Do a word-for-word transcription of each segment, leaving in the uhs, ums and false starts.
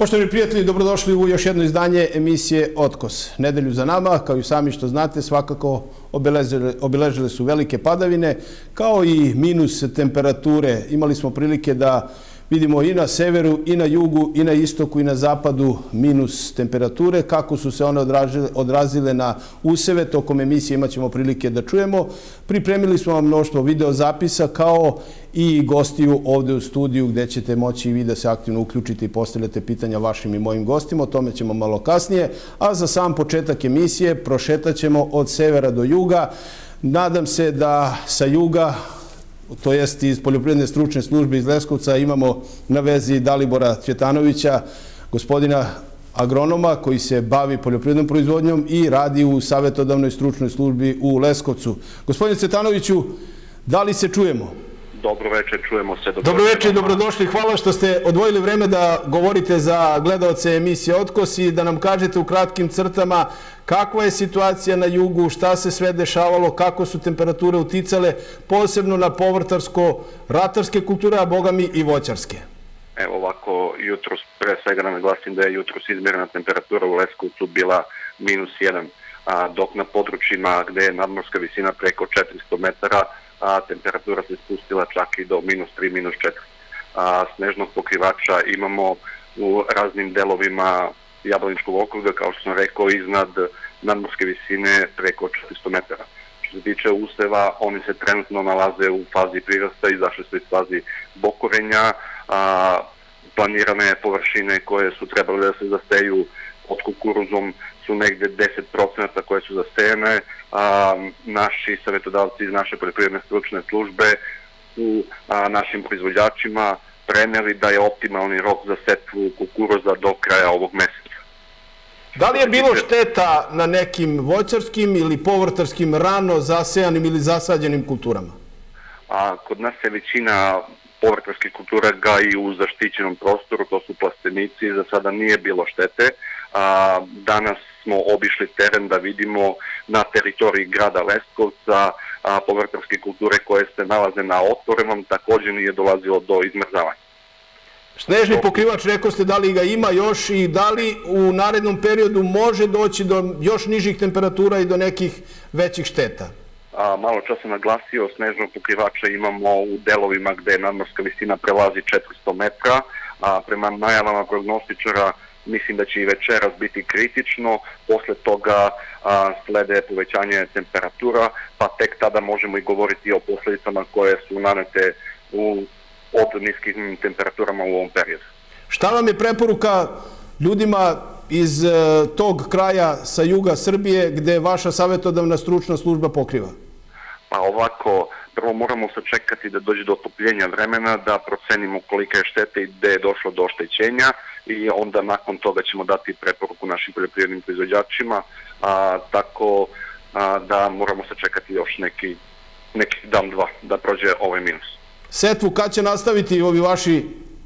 Poštovani prijatelji, dobrodošli u još jedno izdanje emisije Otkos. Nedelju za nama, kao i sami što znate, svakako obeležile, obeležile su velike padavine, kao i minus temperature. Imali smo prilike da vidimo i na severu, i na jugu, i na istoku, i na zapadu minus temperature. Kako su se one odrazile, odrazile na useve, tokom emisije imat ćemo prilike da čujemo. Pripremili smo vam mnoštvo videozapisa, kao i gostiju ovde u studiju, gde ćete moći i vi da se aktivno uključite i postavljate pitanja vašim i mojim gostima. O tome ćemo malo kasnije. A za sam početak emisije prošetat ćemo od severa do juga. Nadam se da sa juga, to jest iz Poljoprivredne stručne službe iz Leskovca, imamo na vezi Dalibora Cvjetanovića, gospodina agronoma koji se bavi poljoprivrednom proizvodnjom i radi u savjetodavnoj stručnoj službi u Leskovcu. Gospodine Cvjetanoviću, da li se čujemo? Dobro večer, čujemo se. Dobro večer i dobrodošli. Hvala što ste odvojili vreme da govorite za gledaoce emisije Otkos i da nam kažete u kratkim crtama kakva je situacija na jugu, šta se sve dešavalo, kako su temperature uticale, posebno na povrtarsko-ratarske kulture, a boga mi i voćarske. Evo ovako, jutros, pre svega nam naglasim da je jutros izmjerena temperatura u Leskovcu bila minus jedan, dok na područjima gde je nadmorska visina preko četiristo metara, a temperatura se spustila čak i do minus tri, minus četiri. Snežnog pokrivača imamo u raznim delovima Jablaničkog okruga, kao što sam rekao, iznad nadmorske visine preko četiristo metara. Što se tiče useva, oni se trenutno nalaze u fazi prirasta, izašli su iz fazi bokorenja, a, planirane površine koje su trebali da se zasteju pod kukuruzom su negde deset procenata koje su zasejene. A, naši savjetodavci iz naše poljoprivredne stručne službe su a, našim proizvođačima preneli da je optimalni rok za setvu kukuruza do kraja ovog meseca. Da li je bilo šteta na nekim voćarskim ili povrtarskim rano zasejanim ili zasađenim kulturama? A, kod nas je većina povrtarskih kultura gaji u zaštićenom prostoru, to su plastenici, za sada nije bilo štete. A, danas smo obišli teren da vidimo na teritoriji grada Leskovca a, povrtarske kulture koje se nalaze na otvorenom, također nije dolazilo do izmrzavanja. Snežni pokrivač, rekao ste da li ga ima još i da li u narednom periodu može doći do još nižih temperatura i do nekih većih šteta? A, malo čas sam naglasio, snežnog pokrivača imamo u delovima gde nadmorska visina prelazi četiristo metra, a prema najavama prognostičara mislim da će i večeras biti kritično, posle toga a, slede povećanje temperatura, pa tek tada možemo i govoriti o posljedicama koje su nanete u, od niskim temperaturama u ovom periodu. Šta vam je preporuka ljudima iz e, tog kraja sa juga Srbije gde vaša savjetodavna stručna služba pokriva? Pa ovako, prvo moramo sačekati da dođe do otopljenja vremena, da procenimo kolika je šteta i gde je došlo do oštećenja i onda nakon toga ćemo dati preporuku našim poljoprivrednim proizvođačima, a, tako a, da moramo sačekati još neki, neki dan, dva, da prođe ovaj minus. Setvu kad će nastaviti ovi vaši?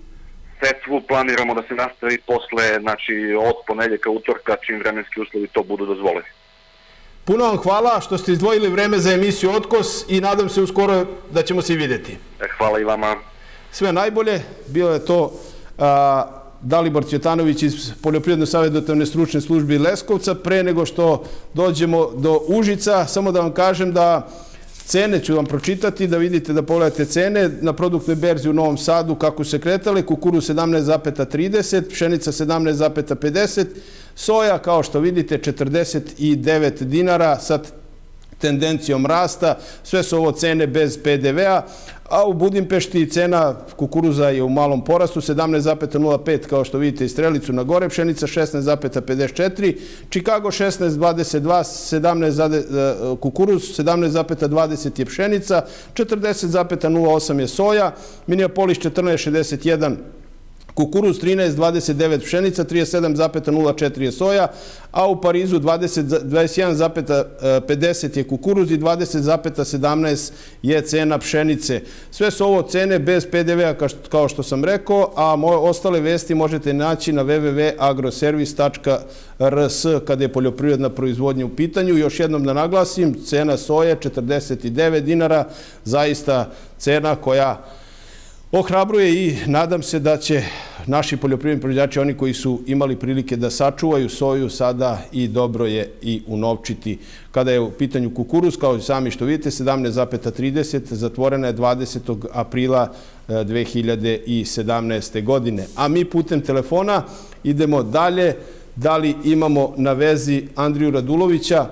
Setvu planiramo da se nastavi posle, znači od ponedeljka, utorka, čim vremenski uslovi to budu dozvoleni. Puno vam hvala što ste izdvojili vreme za emisiju Otkos i nadam se uskoro da ćemo se i vidjeti. Hvala i vama. Sve najbolje. Bilo je to a, Dalibor Cvjetanović iz Poljoprivredne savjetodavne stručne službe Leskovca. Pre nego što dođemo do Užica, samo da vam kažem da cene ću vam pročitati, da vidite, da pogledate cene na produktnoj berzi u Novom Sadu kako se kretale. Kukuruz sedamnaest zarez trideset, pšenica sedamnaest zarez pedeset, soja, kao što vidite, četrdeset devet dinara sa tendencijom rasta. Sve su ovo cene bez pe de ve a, a u Budimpešti cena kukuruza je u malom porastu, sedamnaest zarez nula pet, kao što vidite i strelicu na gore, pšenica šesnaest zarez pedeset četiri, Chicago šesnaest zarez dvadeset dva, sedamnaest kukuruz, sedamnaest zarez dvadeset je pšenica, četrdeset zarez nula osam je soja, Minneapolis četrnaest zarez šezdeset jedan kukuruz, trinaest zarez dvadeset devet pšenica, trideset sedam zarez nula četiri je soja, a u Parizu dvadeset jedan zarez pedeset je kukuruz i dvadeset zarez sedamnaest je cena pšenice. Sve su ovo cene bez pe de ve a, kao što sam rekao, a ostale vesti možete naći na w w w tačka agroservis tačka r s kada je poljoprivredna proizvodnja u pitanju. Još jednom da naglasim, cena soje četrdeset devet dinara, zaista cena koja Ohrabruje i nadam se da će naši poljoprivredni proizvođači, oni koji su imali prilike da sačuvaju soju, sada i dobro je i unovčiti. Kada je u pitanju kukuruz, kao i sami što vidite, sedamnaest zarez trideset, zatvorena je dvadesetog aprila dve hiljade sedamnaeste. godine. A mi putem telefona idemo dalje. Da li imamo na vezi Andriju Radulovića?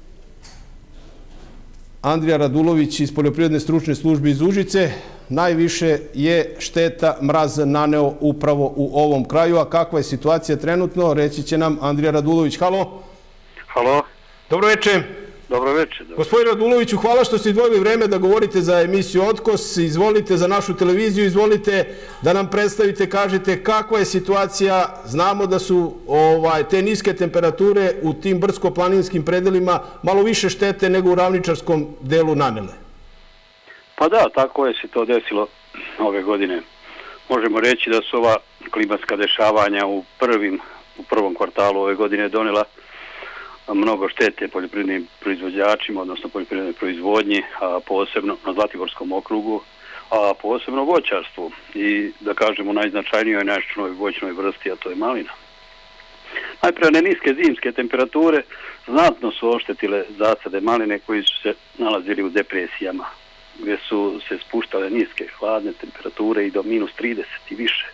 Andrija Radulović iz Poljoprivredne stručne službe iz Užice. Najviše je šteta mraz naneo upravo u ovom kraju. A kakva je situacija trenutno? Reći će nam Andrija Radulović. Halo? Halo? Dobro večer. Dobro večer. Gospodin Raduloviću, hvala što ste izdvojili vreme da govorite za emisiju Otkos. Izvolite za našu televiziju, izvolite da nam predstavite, kažete kakva je situacija. Znamo da su ovaj, te niske temperature u tim brdsko-planinskim predelima malo više štete nego u ravničarskom delu nanele. Pa da, tako je se to desilo ove godine. Možemo reći da su ova klimatska dešavanja u, prvim, u prvom kvartalu ove godine donela mnogo štete poljoprivrednim proizvođačima, odnosno poljoprivrednoj proizvodnji, a posebno na Zlatiborskom okrugu, a posebno voćarstvu i da kažemo najznačajnijoj najčešćoj voćnoj vrsti, a to je malina. Najprije ne niske zimske temperature znatno su oštetile zasade maline koji su se nalazili u depresijama, gdje su se spuštale niske hladne temperature i do minus trideset i više.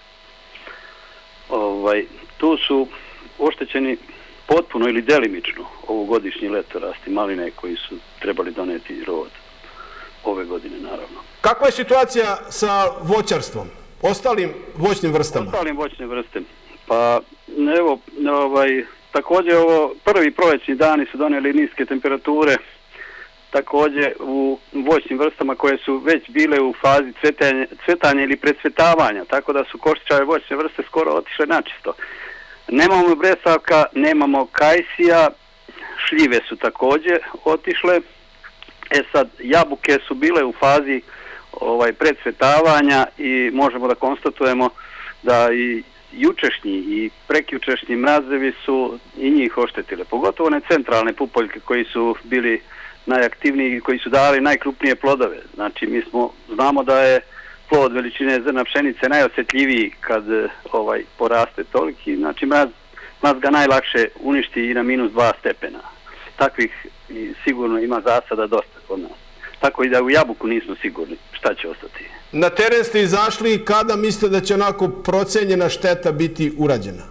Ovaj, tu su oštećeni potpuno ili delimično ovogodišnji letorasti maline koji su trebali doneti rod ove godine, naravno. Kakva je situacija sa voćarstvom, ostalim voćnim vrstama? Ostalim voćnim vrstama. Pa, evo, ovaj, također ovo prvi prolećni dani su donijeli niske temperature, također u voćnim vrstama koje su već bile u fazi cvetanja, cvetanja ili precvetavanja, tako da su koštičave voćne vrste skoro otišle načisto. Nemamo bresavka, nemamo kajsija, šljive su također otišle. E sad, jabuke su bile u fazi ovaj, precvetavanja i možemo da konstatujemo da i jučešnji i prekjučešnji mrazevi su i njih oštetile. Pogotovo one centralne pupoljke koji su bili najaktivniji i koji su dali najkrupnije plodove. Znači, mi smo, znamo da je plod veličine zrna pšenice najosjetljiviji kad ovaj, poraste toliki. Znači, mraz, mraz ga najlakše uništi i na minus dva stepena. Takvih sigurno ima zasada dosta kod nas. Tako i da u jabuku nismo sigurni šta će ostati. Na teren ste izašli, kada mislite da će onako procenjena šteta biti urađena?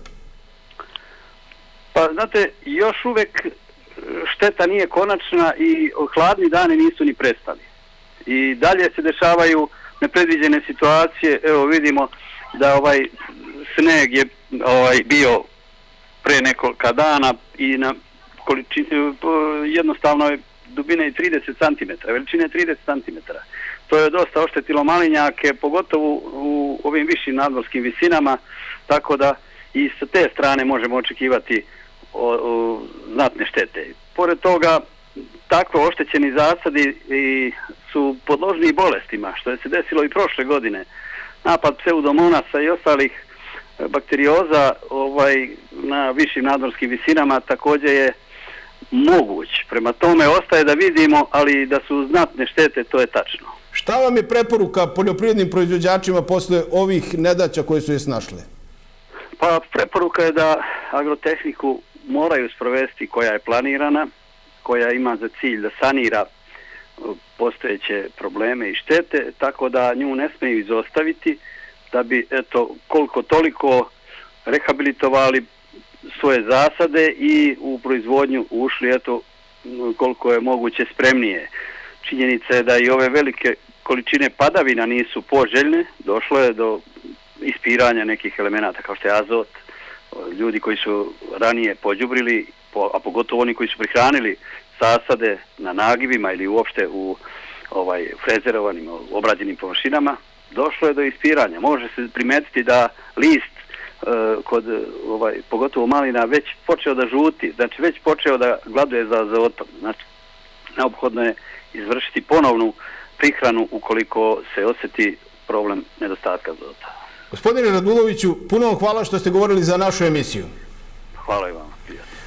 Pa, znate, još uvek šteta nije konačna i hladni dani nisu ni prestali. I dalje se dešavaju nepredviđene situacije. Evo vidimo da ovaj sneg je ovaj, bio pre nekoliko dana i na količini, jednostavno je dubine i trideset centimetara, veličine trideset centimetara. To je dosta oštetilo malinjake, pogotovo u ovim višim nadmorskim visinama, tako da i sa te strane možemo očekivati o, o, znatne štete. Pored toga, takve oštećeni zasadi i su podložni bolestima, što je se desilo i prošle godine. Napad pseudomonasa i ostalih bakterioza ovaj, na višim nadmorskim visinama također je moguć. Prema tome ostaje da vidimo, ali da su znatne štete, to je tačno. Šta vam je preporuka poljoprivrednim proizvođačima posle ovih nedaća koje su je snašle? Pa preporuka je da agrotehniku moraju sprovesti koja je planirana, koja ima za cilj da sanira postojeće probleme i štete, tako da nju ne smeju izostaviti, da bi eto koliko toliko rehabilitovali svoje zasade i u proizvodnju ušli eto koliko je moguće spremnije. Činjenica je da i ove velike količine padavina nisu poželjne, došlo je do ispiranja nekih elemenata kao što je azot, ljudi koji su ranije pođubrili, a pogotovo oni koji su prihranili zasade na nagibima ili uopšte u ovaj, frezerovanim, obrađenim površinama, došlo je do ispiranja. Može se primetiti da list uh, kod ovaj, pogotovo malina već počeo da žuti, znači već počeo da gladuje za azotom. Znači, neophodno je izvršiti ponovnu prihranu ukoliko se osjeti problem nedostatka azota. Gospodine Raduloviću, puno vam hvala što ste govorili za našu emisiju. Hvala i vam.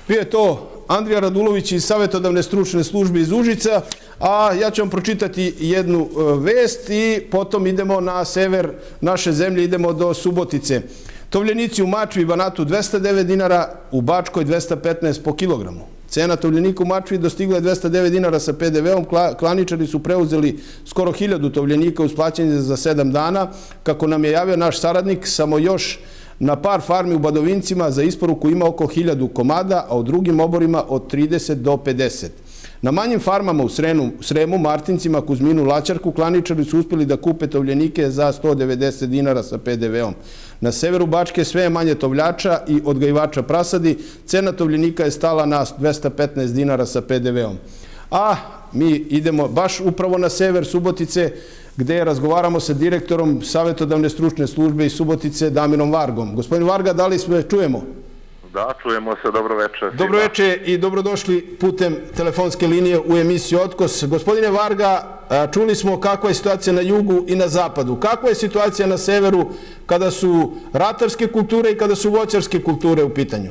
Bio je to Andrija Radulović iz Savjetodavne stručne službe iz Užica, a ja ću vam pročitati jednu vest i potom idemo na sever naše zemlje, idemo do Subotice. Tovljenici u Mačvi i Banatu dvesta devet dinara, u Bačkoj dvesta petnaest po kilogramu. Cena tovljenika u Mačvi dostigla je dvesta devet dinara sa pe de veom, klaničari su preuzeli skoro hiljadu tovljenika uz plaćanje za sedam dana, kako nam je javio naš saradnik, samo još na par farmi u Badovincima za isporuku ima oko hiljadu komada, a u drugim oborima od trideset do pedeset. Na manjim farmama u Sremu, Martincima, Kuzminu, Laćarku, klaničari su uspjeli da kupe tovljenike za sto devedeset dinara sa pe de veom. Na severu Bačke sve je manje tovljača i odgajivača prasadi. Cena tovljenika je stala na dvesta petnaest dinara sa pe de veom. A mi idemo baš upravo na sever Subotice, gde razgovaramo sa direktorom Savjetodavne stručne službe iz Subotice, Damirom Vargom. Gospodin Varga, da li sve čujemo? Da, čujemo se, dobro večer. Dobro večer i dobrodošli putem telefonske linije u emisiju Otkos. Gospodine Varga, čuli smo kakva je situacija na jugu i na zapadu. Kakva je situacija na severu kada su ratarske kulture i kada su voćarske kulture u pitanju?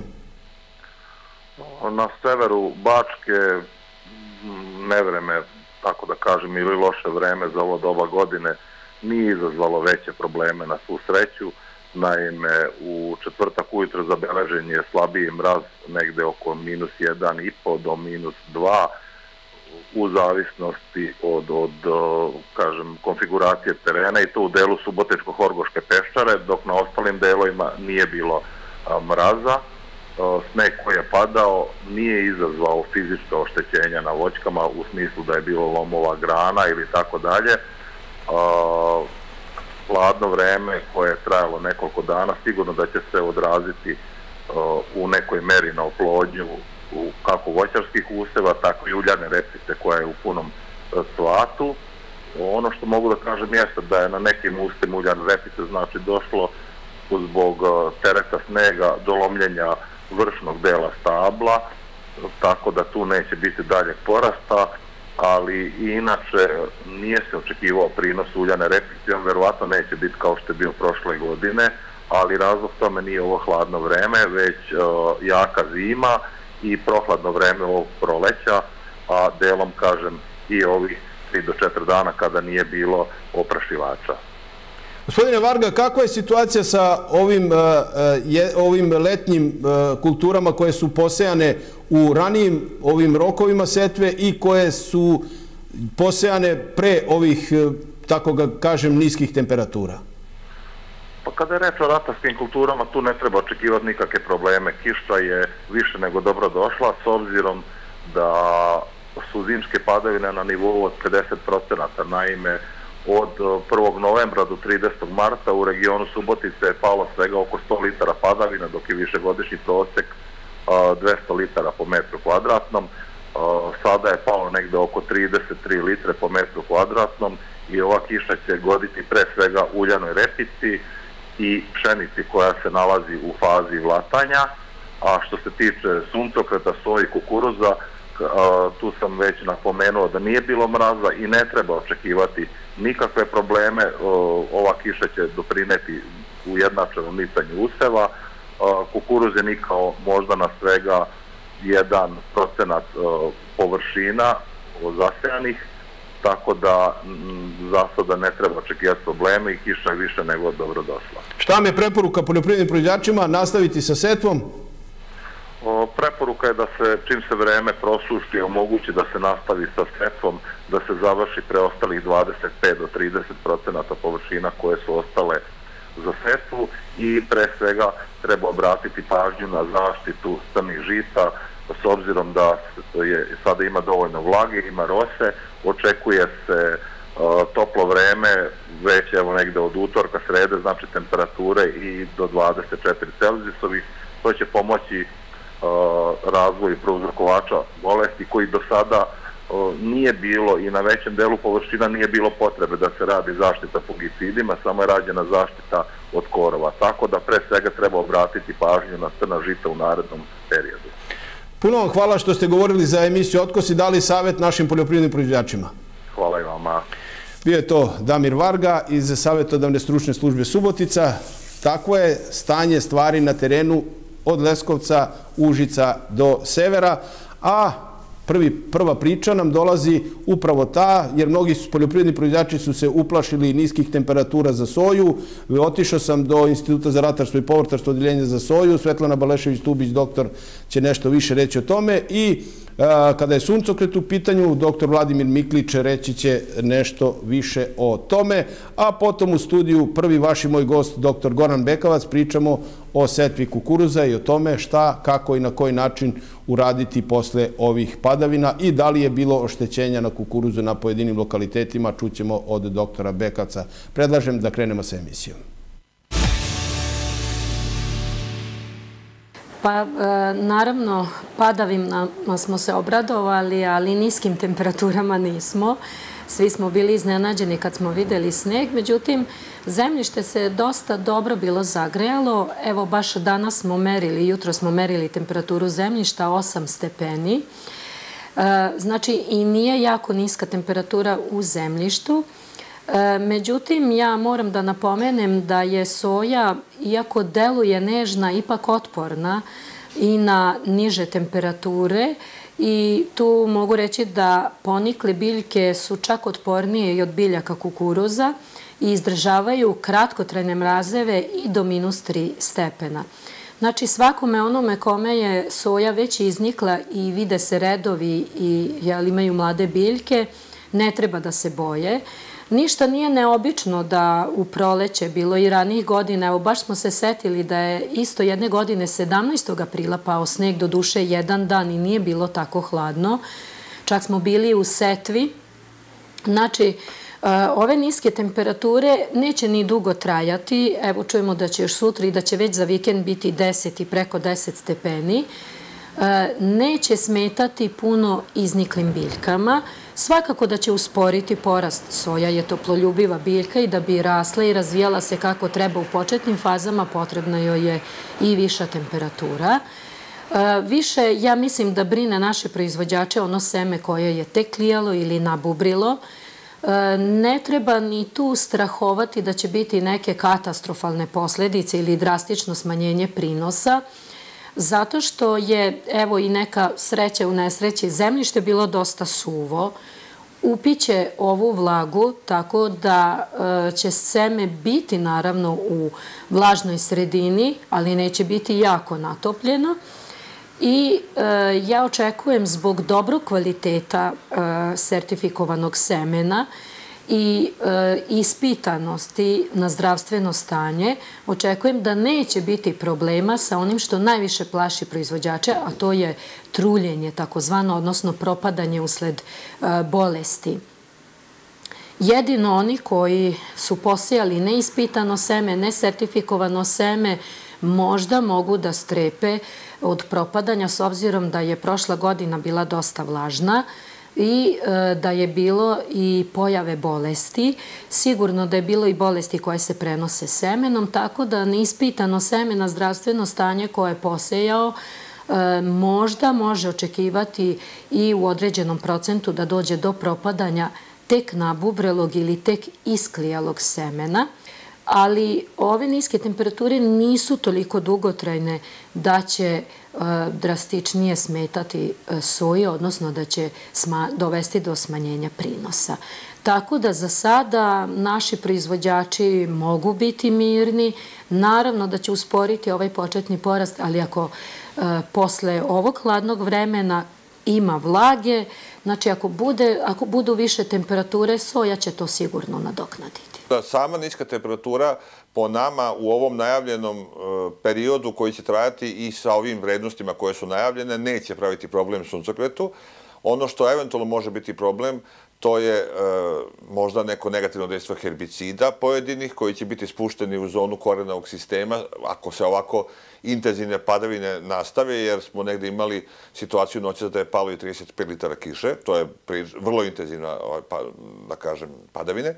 Na severu Bačke nevreme, tako da kažem, ili loše vreme za ovo doba godine nije izazvalo veće probleme na svu sreću. Naime, u četvrtak ujutro zabeležen je slabiji mraz negde oko minus jedan i po do minus dva u zavisnosti od, od kažem, konfiguracije terena i to u delu Subotičko-Horgoške peščare, dok na ostalim delovima nije bilo mraza. Sneg koji je padao nije izazvao fizička oštećenja na voćkama u smislu da je bilo lomova grana ili tako dalje. Hladno vreme koje je trajalo nekoliko dana sigurno da će se odraziti u nekoj meri na oplodnju kako voćarskih useva, tako i uljane repice koja je u punom cvatu. Ono što mogu da kažem jeste da je na nekim ustima uljane repice znači došlo zbog tereta snega do lomljenja vršnog dela stabla, tako da tu neće biti daljeg porasta, ali inače nije se očekivao prinos uljane repice, on verovatno neće biti kao što je bio prošle godine, ali razlog tome nije ovo hladno vreme, već jaka zima i prohladno vreme ovog proleća, a delom, kažem, i ovih tri do četiri dana kada nije bilo oprašivača. Gospodine Varga, kakva je situacija sa ovim letnjim kulturama koje su posejane u ranijim ovim rokovima setve i koje su posejane pre ovih, tako ga kažem, niskih temperatura? Pa kada je reč o ratarskim kulturama, tu ne treba očekivati nikakve probleme. Kiša je više nego dobro došla, s obzirom da su zimske padavine na nivou od pedeset procenata. Naime, od prvog novembra do tridesetog marta u regionu Subotice je palo svega oko sto litara padavina, dok je višegodišnji prosek dvesta litara po metru kvadratnom. Sada je palo negde oko trideset tri litre po metru kvadratnom i ova kiša će goditi pre svega uljanoj repici i pšenici koja se nalazi u fazi vlatanja. A što se tiče suncokreta, soje i kukuruza, tu sam već napomenuo da nije bilo mraza i ne treba očekivati nikakve probleme. Ova kiša će doprineti ujednačenom nicanju useva. Kukuruz je nikao možda na svega jedan procenat površina zasejanih, tako da za sada ne treba očekivati probleme i kiša je više nego dobro došla. Šta vam je preporuka poljoprivrednim proizvođačima? Nastaviti sa setvom? Preporuka je da se, čim se vreme prosuši, omogući da se nastavi sa setvom, da se završi preostalih dvadeset pet do trideset procenata površina koje su ostale za setvu i pre svega treba obratiti pažnju na zaštitu strnih žita, s obzirom da je, sada ima dovoljno vlage, ima rose, očekuje se uh, toplo vreme, već evo negde od utorka, srede, znači temperature i do dvadeset četiri celzijusovih, to će pomoći razvoj prouzrokovača bolesti koji do sada nije bilo i na većem delu površina nije bilo potrebe da se radi zaštita fungicidima, samo je rađena zaštita od korova. Tako da pre svega treba obratiti pažnju na crna žita u narednom periodu. Puno vam hvala što ste govorili za emisiju Otkos i dali savjet našim poljoprivrednim proizvođačima. Hvala i vama. Bio je to Damir Varga iz Savjetodavne stručne službe Subotica. Takvo je stanje stvari na terenu od Leskovca, Užica do severa, a Prvi, prva priča nam dolazi upravo ta, jer mnogi poljoprivredni proizvođači su se uplašili niskih temperatura za soju. Otišao sam do Instituta za ratarstvo i povrtarstvo odeljenja za soju. Svetlana Balešević-Tubić, doktor, će nešto više reći o tome. I a, kada je suncokret u pitanju, doktor Vladimir Miklić reći će nešto više o tome. A potom u studiju prvi vaš i moj gost, doktor Goran Bekavac, pričamo o setvi kukuruza i o tome šta, kako i na koji način uraditi posle ovih padavina i da li je bilo oštećenja na kukuruzu na pojedinim lokalitetima, čućemo od doktora Bekavca. Predlažem da krenemo sa emisijom. Pa, naravno, padavima smo se obradovali, ali niskim temperaturama nismo. Svi smo bili iznenađeni kad smo videli sneg, međutim, zemljište se dosta dobro bilo zagrejalo. Evo, baš danas smo merili, jutro smo merili temperaturu zemljišta, osam stepeni. Znači, i nije jako niska temperatura u zemljištu. Međutim, ja moram da napomenem da je soja, iako deluje nežna, ipak otporna i na niže temperature. I tu mogu reći da ponikle biljke su čak otpornije i od biljaka kukuruza i izdržavaju kratkotrajne mrazeve i do minus tri stepena. Znači, svakome onome kome je soja već iznikla i vide se redovi i imaju mlade biljke, ne treba da se boje. Ništa nije neobično da u proleće, bilo i ranijih godina, evo baš smo se setili da je isto jedne godine sedamnaestog aprila pao sneg, do duše jedan dan i nije bilo tako hladno. Čak smo bili u setvi. Znači, ove niske temperature neće ni dugo trajati. Evo čujemo da će još sutra i da će već za vikend biti deset i preko deset stepeni. Neće smetati puno izniklim biljkama. Svakako da će usporiti porast. Soja je toploljubiva biljka i da bi rasla i razvijala se kako treba u početnim fazama, potrebna joj je i viša temperatura. Više, ja mislim da brine naše proizvođače ono seme koje je tek klijalo ili nabubrilo. Ne treba ni tu strahovati da će biti neke katastrofalne posljedice ili drastično smanjenje prinosa, zato što je, evo i neka sreća u nesreći, zemljište bilo dosta suvo, upiće ovu vlagu tako da će seme biti naravno u vlažnoj sredini, ali neće biti jako natopljeno. I ja očekujem zbog dobrog kvaliteta sertifikovanog semena i ispitanosti na zdravstveno stanje, očekujem da neće biti problema sa onim što najviše plaši proizvođače, a to je truljenje, takozvano, odnosno propadanje usled bolesti. Jedino oni koji su posejali neispitano seme, nesertifikovano seme, možda mogu da strepe od propadanja, s obzirom da je prošla godina bila dosta vlažna i da je bilo i pojave bolesti. Sigurno da je bilo i bolesti koje se prenose semenom, tako da neispitano seme na zdravstveno stanje koje je posejao možda može očekivati i u određenom procentu da dođe do propadanja tek nabubrelog ili tek isklijalog semena. Ali ove niske temperature nisu toliko dugotrajne da će drastičnije smetati soje, odnosno da će dovesti do smanjenja prinosa. Tako da za sada naši proizvođači mogu biti mirni. Naravno da će usporiti ovaj početni porast, ali ako posle ovog hladnog vremena ima vlage, znači ako budu više temperature, soja će to sigurno nadoknaditi. Sama niska temperatura po nama u ovom najavljenom periodu koji će trajati i sa ovim vrednostima koje su najavljene neće praviti problem suncokretu. Ono što eventualno može biti problem, to je možda neko negativno dejstvo herbicida pojedinih koji će biti spušteni u zonu korenovog sistema ako se ovako intenzivne padavine nastave, jer smo negde imali situaciju noći da je palo i trideset pet litara kiše. To je vrlo intenzivna, da kažem, padavine.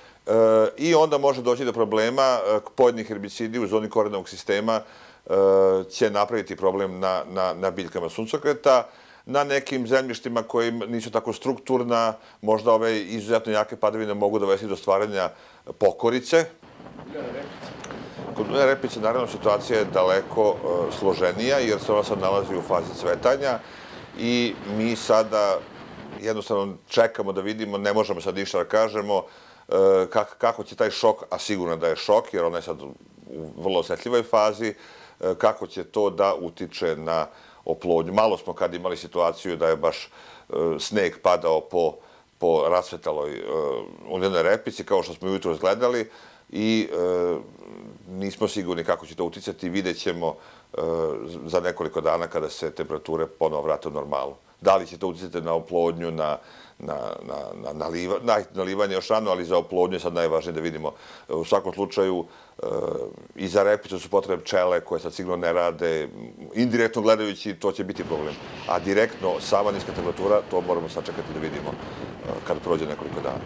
I onda može doći do problema, pojedini herbicidi u zoni korenovog sistema će napraviti problem na biljkama suncokreta. Na nekim zemljištima koji nisu tako strukturna, možda ove izuzetno jake padavine mogu dovesti do stvaranja pokorice. uljenoj repici, naravno, situacija je daleko složenija, jer se ona sad nalazi u fazi cvetanja i mi sada jednostavno čekamo da vidimo, ne možemo sad ništa da kažemo kako će taj šok, a sigurno da je šok, jer ona je sad u vrlo osjetljivoj fazi, kako će to da utiče na oplodnju. Malo smo kad imali situaciju da je baš sneg padao po, po rasvetaloj uljenoj repici, kao što smo ujutro izgledali, i e, nismo sigurni kako će to uticati. Vidjet ćemo e, za nekoliko dana kada se temperature ponovo vrate u normalu. Da li će to uticati na oplodnju, na, na, na, na, naliva, na nalivanje još rano, ali za oplodnju je sad najvažnije da vidimo. U svakom slučaju, e, i za repicu su potrebne pčele koje sad sigurno ne rade. Indirektno gledajući, to će biti problem. A direktno, sama niska temperatura, to moramo sačekati da vidimo e, kada prođe nekoliko dana.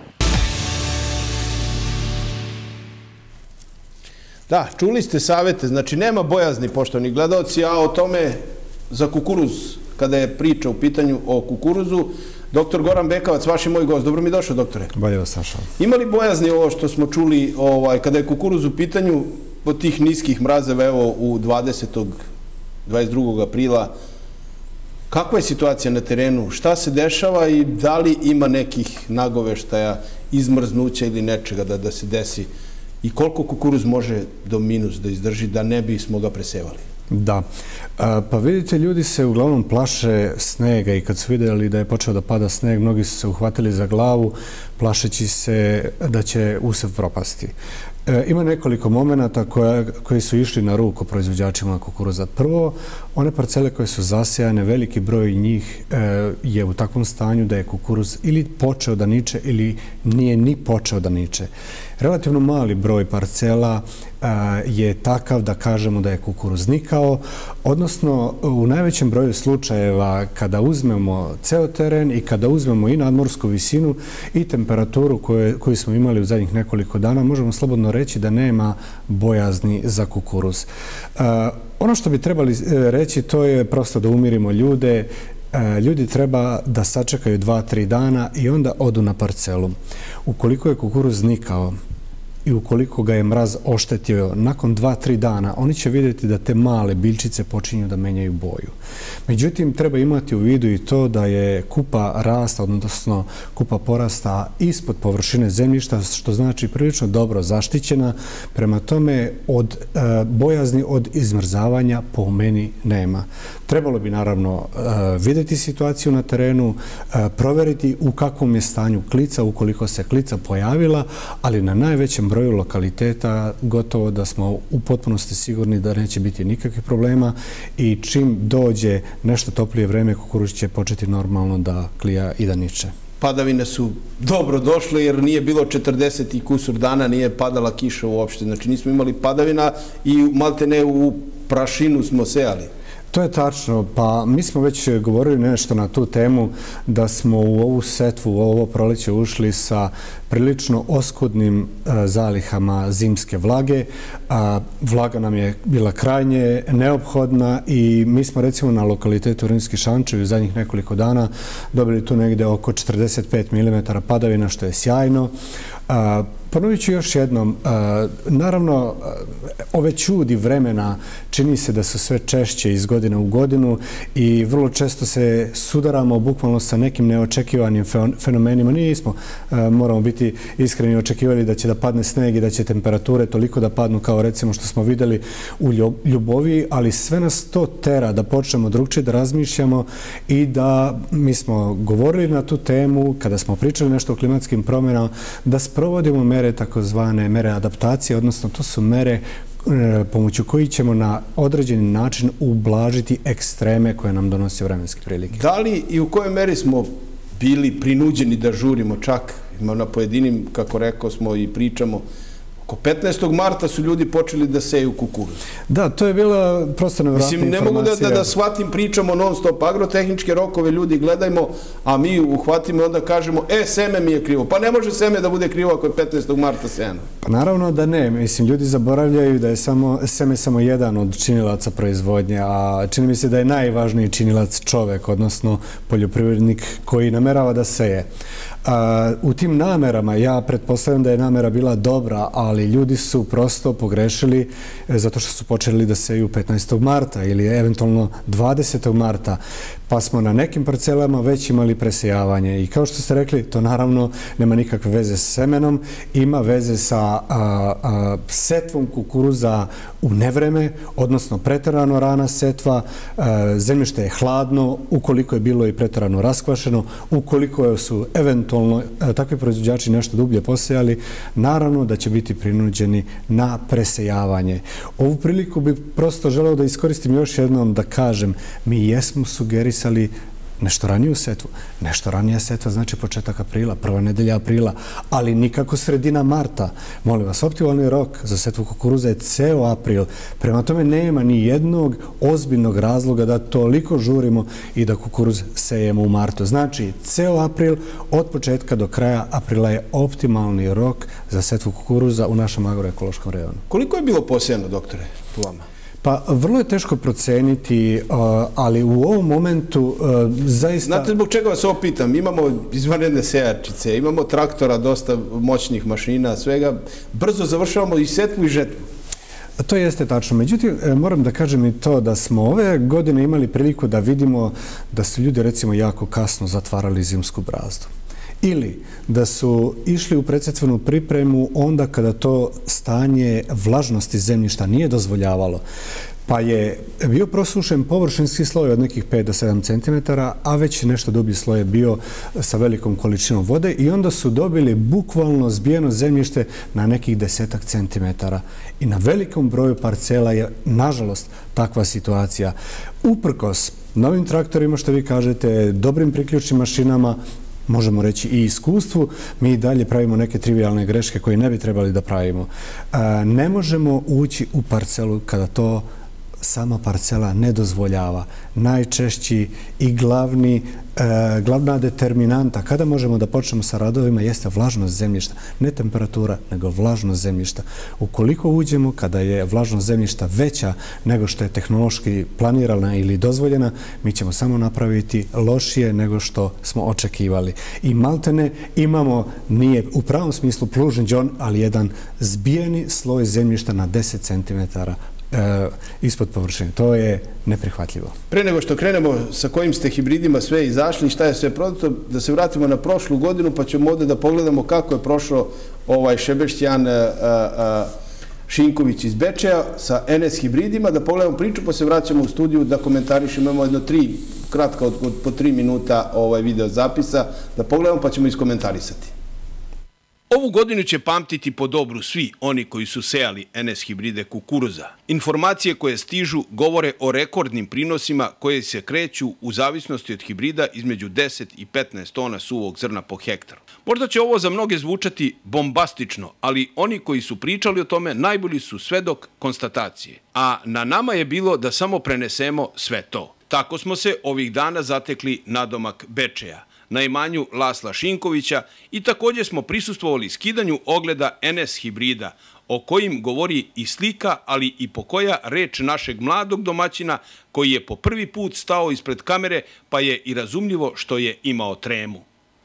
Da, čuli ste savete, znači nema bojazni, poštovani gledalci, a o tome za kukuruz, kada je priča u pitanju o kukuruzu, doktor Goran Bekavac, vaš i moj gost. Dobro mi došao, doktore. Bolje vas našao. Ima li bojazni ovo što smo čuli, ovaj, kada je kukuruz u pitanju od tih niskih mrazeva, evo u dvadesetog dvadeset drugog aprila, kakva je situacija na terenu, šta se dešava i da li ima nekih nagoveštaja, izmrznuća ili nečega da, da se desi? I koliko kukuruz može do minus da izdrži da ne bismo ga presevali? Da. Pa vidite, ljudi se uglavnom plaše snega i kad su vidjeli da je počeo da pada sneg, mnogi su se uhvatili za glavu plašeći se da će usev propasti. Ima nekoliko momenata koji su išli na ruku proizvođačima kukuruza. Prvo, one parcele koje su zasejane, veliki broj njih je u takvom stanju da je kukuruz ili počeo da niče ili nije ni počeo da niče. Relativno mali broj parcela je takav da kažemo da je kukuruz nikao, odnosno u najvećem broju slučajeva kada uzmemo ceo teren i kada uzmemo i nadmorsku visinu i temperaturu koju smo imali u zadnjih nekoliko dana, možemo slobodno reći da nema bojazni za kukuruz. Ono što bi trebali reći to je prosto da umirimo ljude. Ljudi treba da sačekaju dva, tri dana i onda odu na parcelu. Ukoliko je kukuruz nikao i ukoliko ga je mraz oštetio, nakon dva, tri dana oni će vidjeti da te male biljčice počinju da menjaju boju. Međutim, treba imati u vidu i to da je kupa rasta, odnosno kupa porasta ispod površine zemljišta, što znači prilično dobro zaštićena. Prema tome, od e, bojazni od izmrzavanja po meni nema. Trebalo bi naravno e, vidjeti situaciju na terenu, e, proveriti u kakvom je stanju klica, ukoliko se klica pojavila, ali na najvećem broju lokaliteta gotovo da smo u potpunosti sigurni da neće biti nikakvih problema i čim dođe nešto toplije vreme, kukuruz će početi normalno da klija i da niče. Padavine su dobro došle jer nije bilo četrdeset i kusur dana, nije padala kiša uopšte. Znači nismo imali padavina i malte ne u prašinu smo sejali. To je tačno. Pa mi smo već govorili nešto na tu temu da smo u ovu setvu, u ovo proleće ušli sa prilično oskudnim zalihama zimske vlage. Vlaga nam je bila krajnje neophodna i mi smo recimo na lokalitetu Rimski Šančevi u zadnjih nekoliko dana dobili tu negde oko četrdeset pet milimetara padavina, što je sjajno. Ponovit ću još jednom, naravno, ove čudi vremena čini se da su sve češće iz godine u godinu i vrlo često se sudaramo bukvalno sa nekim neočekivanim fenomenima. Nismo, moramo biti iskreni, očekivali da će da padne sneg i da će temperature toliko da padnu kao recimo što smo videli u Ljuboviji, ali sve nas to tera da počnemo drugčije da razmišljamo i da mi smo govorili na tu temu kada smo pričali nešto o klimatskim promjenama, da sprovodimo mere takozvane mere adaptacije, odnosno to su mere pomoću koji ćemo na određeni način ublažiti ekstreme koje nam donose vremenske prilike. Da li i u kojoj meri smo bili prinuđeni da žurimo, čak na pojedinim, kako rekao smo i pričamo, oko petnaestog marta su ljudi počeli da seju kukuruz. Da, to je bila prosto nevjerojatna informacija. Mislim, ne mogu da, da, da shvatim, pričamo non stop, agrotehničke rokove ljudi gledajmo, a mi uhvatimo i onda kažemo, e, seme mi je krivo. Pa ne može seme da bude krivo ako je petnaestog marta sejano. Pa naravno da ne. Mislim, ljudi zaboravljaju da je samo, seme samo jedan od činilaca proizvodnje, a čini mi se da je najvažniji činilac čovek, odnosno poljoprivrednik koji namerava da seje. U tim namerama, ja pretpostavljam da je namera bila dobra, ali ljudi su prosto pogrešili zato što su počeli da seju petnaestog marta ili eventualno dvadesetog marta, pa smo na nekim parcelama već imali presejavanje. I kao što ste rekli, to naravno nema nikakve veze s semenom, ima veze sa a, a, setvom kukuruza u nevreme, odnosno preterano rana setva, a, zemljište je hladno, ukoliko je bilo i preterano raskvašeno, ukoliko su eventualno a, takvi proizvođači nešto dublje posejali, naravno da će biti prinuđeni na presejavanje. Ovu priliku bi prosto želeo da iskoristim još jednom da kažem, mi jesmo sugerisali nešto raniju setvu. Nešto ranija setva znači početak aprila, prva nedelja aprila, ali nikako sredina marta. Molim vas, optimalni rok za setvu kukuruza je ceo april. Prema tome nema ni jednog ozbiljnog razloga da toliko žurimo i da kukuruz sejemo u martu. Znači, ceo april od početka do kraja aprila je optimalni rok za setvu kukuruza u našem agroekološkom rejonu. Koliko je bilo posejano, doktore, po vama? Pa, vrlo je teško proceniti, ali u ovom momentu zaista... Znate zbog čega vas opitam? Imamo izvanredne sejačice, imamo traktora, dosta moćnih mašina, svega. Brzo završavamo i setvu i žetvu. To jeste tačno. Međutim, moram da kažem i to da smo ove godine imali priliku da vidimo da su ljudi recimo jako kasno zatvarali zimsku brazdu. Ili da su išli u predsetvenu pripremu onda kada to stanje vlažnosti zemljišta nije dozvoljavalo. Pa je bio prosušen površinski sloj od nekih pet do sedam centimetara, a već nešto dublji sloj je bio sa velikom količinom vode i onda su dobili bukvalno zbijeno zemljište na nekih desetak centimetara. I na velikom broju parcela je, nažalost, takva situacija. Uprkos novim traktorima, što vi kažete, dobrim priključnim mašinama, možemo reći i iskustvu, mi dalje pravimo neke trivialne greške koje ne bi trebali da pravimo. Ne možemo ući u parcelu kada to sama parcela ne dozvoljava. Najčešći i glavni, glavna determinanta kada možemo da počnemo sa radovima jeste vlažnost zemljišta. Ne temperatura, nego vlažnost zemljišta. Ukoliko uđemo kada je vlažnost zemljišta veća nego što je tehnološki planirana ili dozvoljena, mi ćemo samo napraviti lošije nego što smo očekivali. I maltene imamo, nije u pravom smislu plužen đon, ali jedan zbijeni sloj zemljišta na deset centimetara ispod površine. To je neprihvatljivo. Pre nego što krenemo sa kojim ste hibridima sve izašli, šta je sve prodato, da se vratimo na prošlu godinu pa ćemo ovdje da pogledamo kako je prošao ovaj Šebešćan Šinković iz Bečeja sa en es hibridima, da pogledamo priču pa se vraćamo u studiju da komentarišemo, imamo jedno tri, kratka od po tri minuta ovaj video zapisa, da pogledamo pa ćemo iskomentarisati. Ovu godinu će pamtiti po dobru svi oni koji su sejali en es hibride kukuruza. Informacije koje stižu govore o rekordnim prinosima koje se kreću u zavisnosti od hibrida između deset i petnaest tona suvog zrna po hektaru. Možda će ovo za mnoge zvučati bombastično, ali oni koji su pričali o tome najbolji su svedok konstatacije. A na nama je bilo da samo prenesemo sve to. Tako smo se ovih dana zatekli nadomak Bečeja, na imanju Lasla Šinkovića, i također smo prisustvovali skidanju ogleda en es hibrida, o kojim govori i slika, ali i po koja reč našeg mladog domaćina koji je po prvi put stao ispred kamere, pa je i razumljivo što je imao tremu.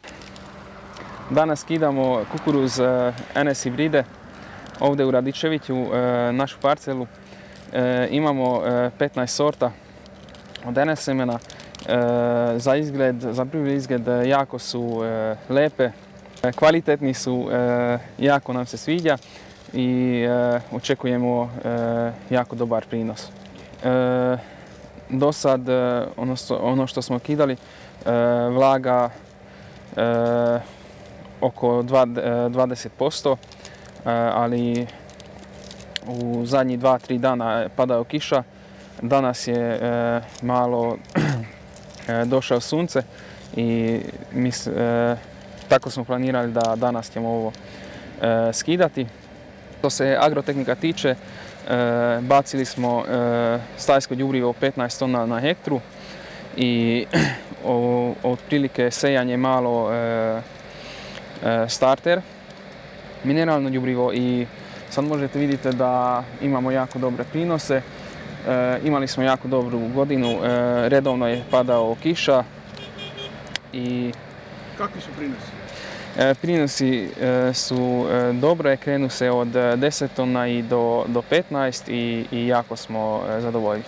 Danas skidamo kukuruz en es hibride ovdje u Radičeviću, našu parcelu. Imamo petnaest sorta od en es semena. Za izgled, za prvi izgled jako su lepe, kvalitetni su, jako nam se sviđa i očekujemo jako dobar prinos. Do sad ono što smo kidali, vlaga oko dvadeset posto, ali u zadnjih dva tri dana padao kiša. Danas je malo došao sunce i mi, e, tako smo planirali da danas ćemo ovo e, skidati. Što se agrotehnika tiče, e, bacili smo e, stajsko đubrivo petnaest tona na hektru i o, otprilike sejanje malo e, e, starter, mineralno đubrivo, i sad možete vidjeti da imamo jako dobre prinose. E, imali smo jako dobru godinu, e, redovno je padao kiša i... Kakvi su prinosi? Prinosi su dobre, krenu se od deset tona i do, do petnaest i, i jako smo zadovoljni.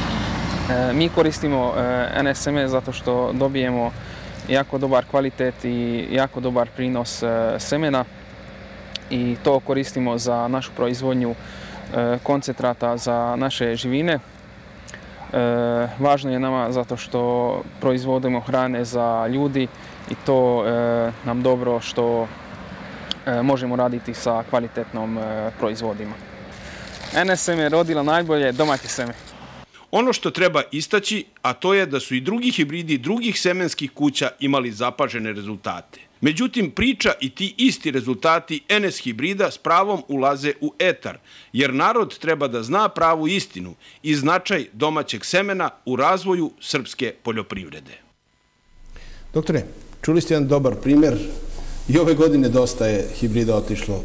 Mi koristimo N S M E zato što dobijemo jako dobar kvalitet i jako dobar prinos semena i to koristimo za našu proizvodnju koncentrata za naše živine. Važno je nama zato što proizvodimo hrane za ljudi i to nam dobro što možemo raditi sa kvalitetnom proizvodima. N S M je rodila najbolje domaće seme. Ono što treba istaći, a to je da su i drugi hibridi drugih semenskih kuća imali zapažene rezultate. Međutim, priča i ti isti rezultati N S hibrida s pravom ulaze u etar, jer narod treba da zna pravu istinu i značaj domaćeg semena u razvoju srpske poljoprivrede. Doktore, čuli ste jedan dobar primjer. I ove godine dosta je hibrida otišlo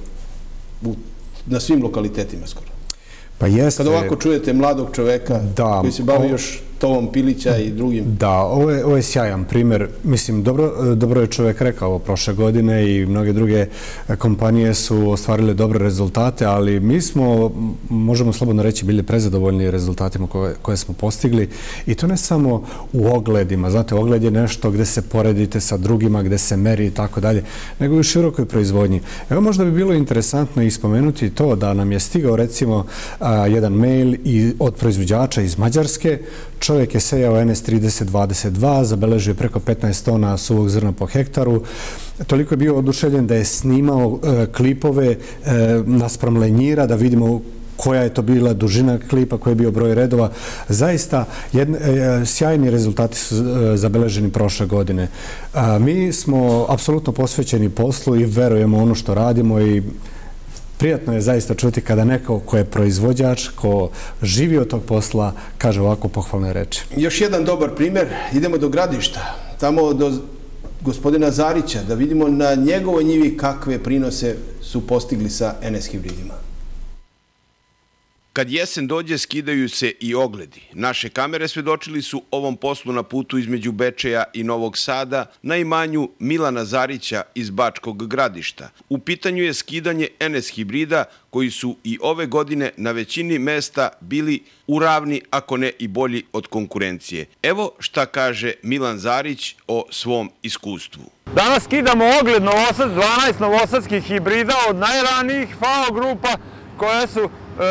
na svim lokalitetima skoro. Pa jeste... Kada ovako čujete mladog čoveka koji se bavi još tovom Pilića i drugim... Da, ovo je, ovo je sjajan primjer. Mislim, dobro, dobro je čovjek rekao prošle godine i mnoge druge kompanije su ostvarile dobre rezultate, ali mi smo, možemo slobodno reći, bili prezadovoljni rezultatima koje, koje smo postigli i to ne samo u ogledima. Znate, ogled je nešto gde se poredite sa drugima, gde se meri i tako dalje, nego i u širokoj proizvodnji. Evo, možda bi bilo interesantno i spomenuti to da nam je stigao, recimo, a, jedan mail i, od proizvođača iz Mađarske. Čovjek je sejao N S trideset dvadeset dva, zabeležio preko petnaest tona suvog zrna po hektaru. Toliko je bio oduševljen da je snimao e, klipove e, naspram lenjira, da vidimo koja je to bila dužina klipa, koji je bio broj redova. Zaista, jedne, e, sjajni rezultati su e, zabeleženi prošle godine. A, mi smo apsolutno posvećeni poslu i verujemo ono što radimo i prijatno je zaista čuti kada neko ko je proizvođač, ko živi od tog posla, kaže ovako pohvalne reči. Još jedan dobar primjer, idemo do Gradišta, tamo do gospodina Zarića, da vidimo na njegovoj njivi kakve prinose su postigli sa N S hibridima. Kad jesen dođe, skidaju se i ogledi. Naše kamere svedočili su ovom poslu na putu između Bečeja i Novog Sada na imanju Milana Zarića iz Bačkog Gradišta. U pitanju je skidanje N S hibrida koji su i ove godine na većini mesta bili u ravni, ako ne i bolji od konkurencije. Evo šta kaže Milan Zarić o svom iskustvu. Danas skidamo ogled dvanaest novosadskih hibrida od najranijih F A O grupa koje su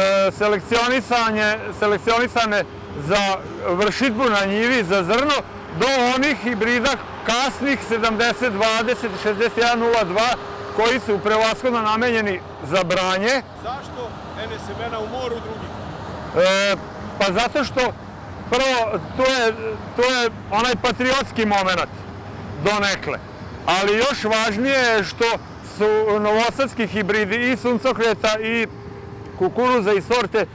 selekcionisane za vršidbu na njivi, za zrno, do onih hibrida kasnih sedamdeset dvadeset i šezdeset jedan nula dva koji su prevashodno namenjeni za branje. Zašto N S semena u moru drugih? E, pa zato što prvo to je, to je onaj patriotski moment donekle, ali još važnije je što su novosadski hibridi i suncokreta i kukuruza i sorte e,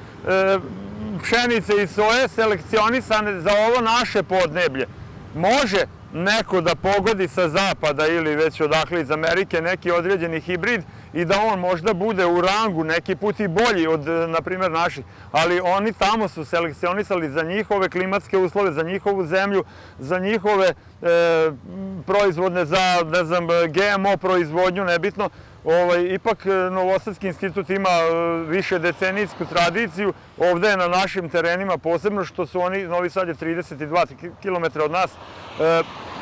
pšenice i soje selekcionisane za ovo naše podneblje. Može neko da pogodi sa zapada ili već odakle iz Amerike neki određeni hibrid i da on možda bude u rangu neki put i bolji od, na primjer, naših. Ali oni tamo su selekcionisali za njihove klimatske uslove, za njihovu zemlju, za njihove e, proizvodne, za, ne znam, G M O proizvodnju, nebitno. Ovaj, ipak Novosadski institut ima više decenijsku tradiciju ovdje je na našim terenima, posebno što su oni, Novi Sad je trideset dva kilometra od nas, e,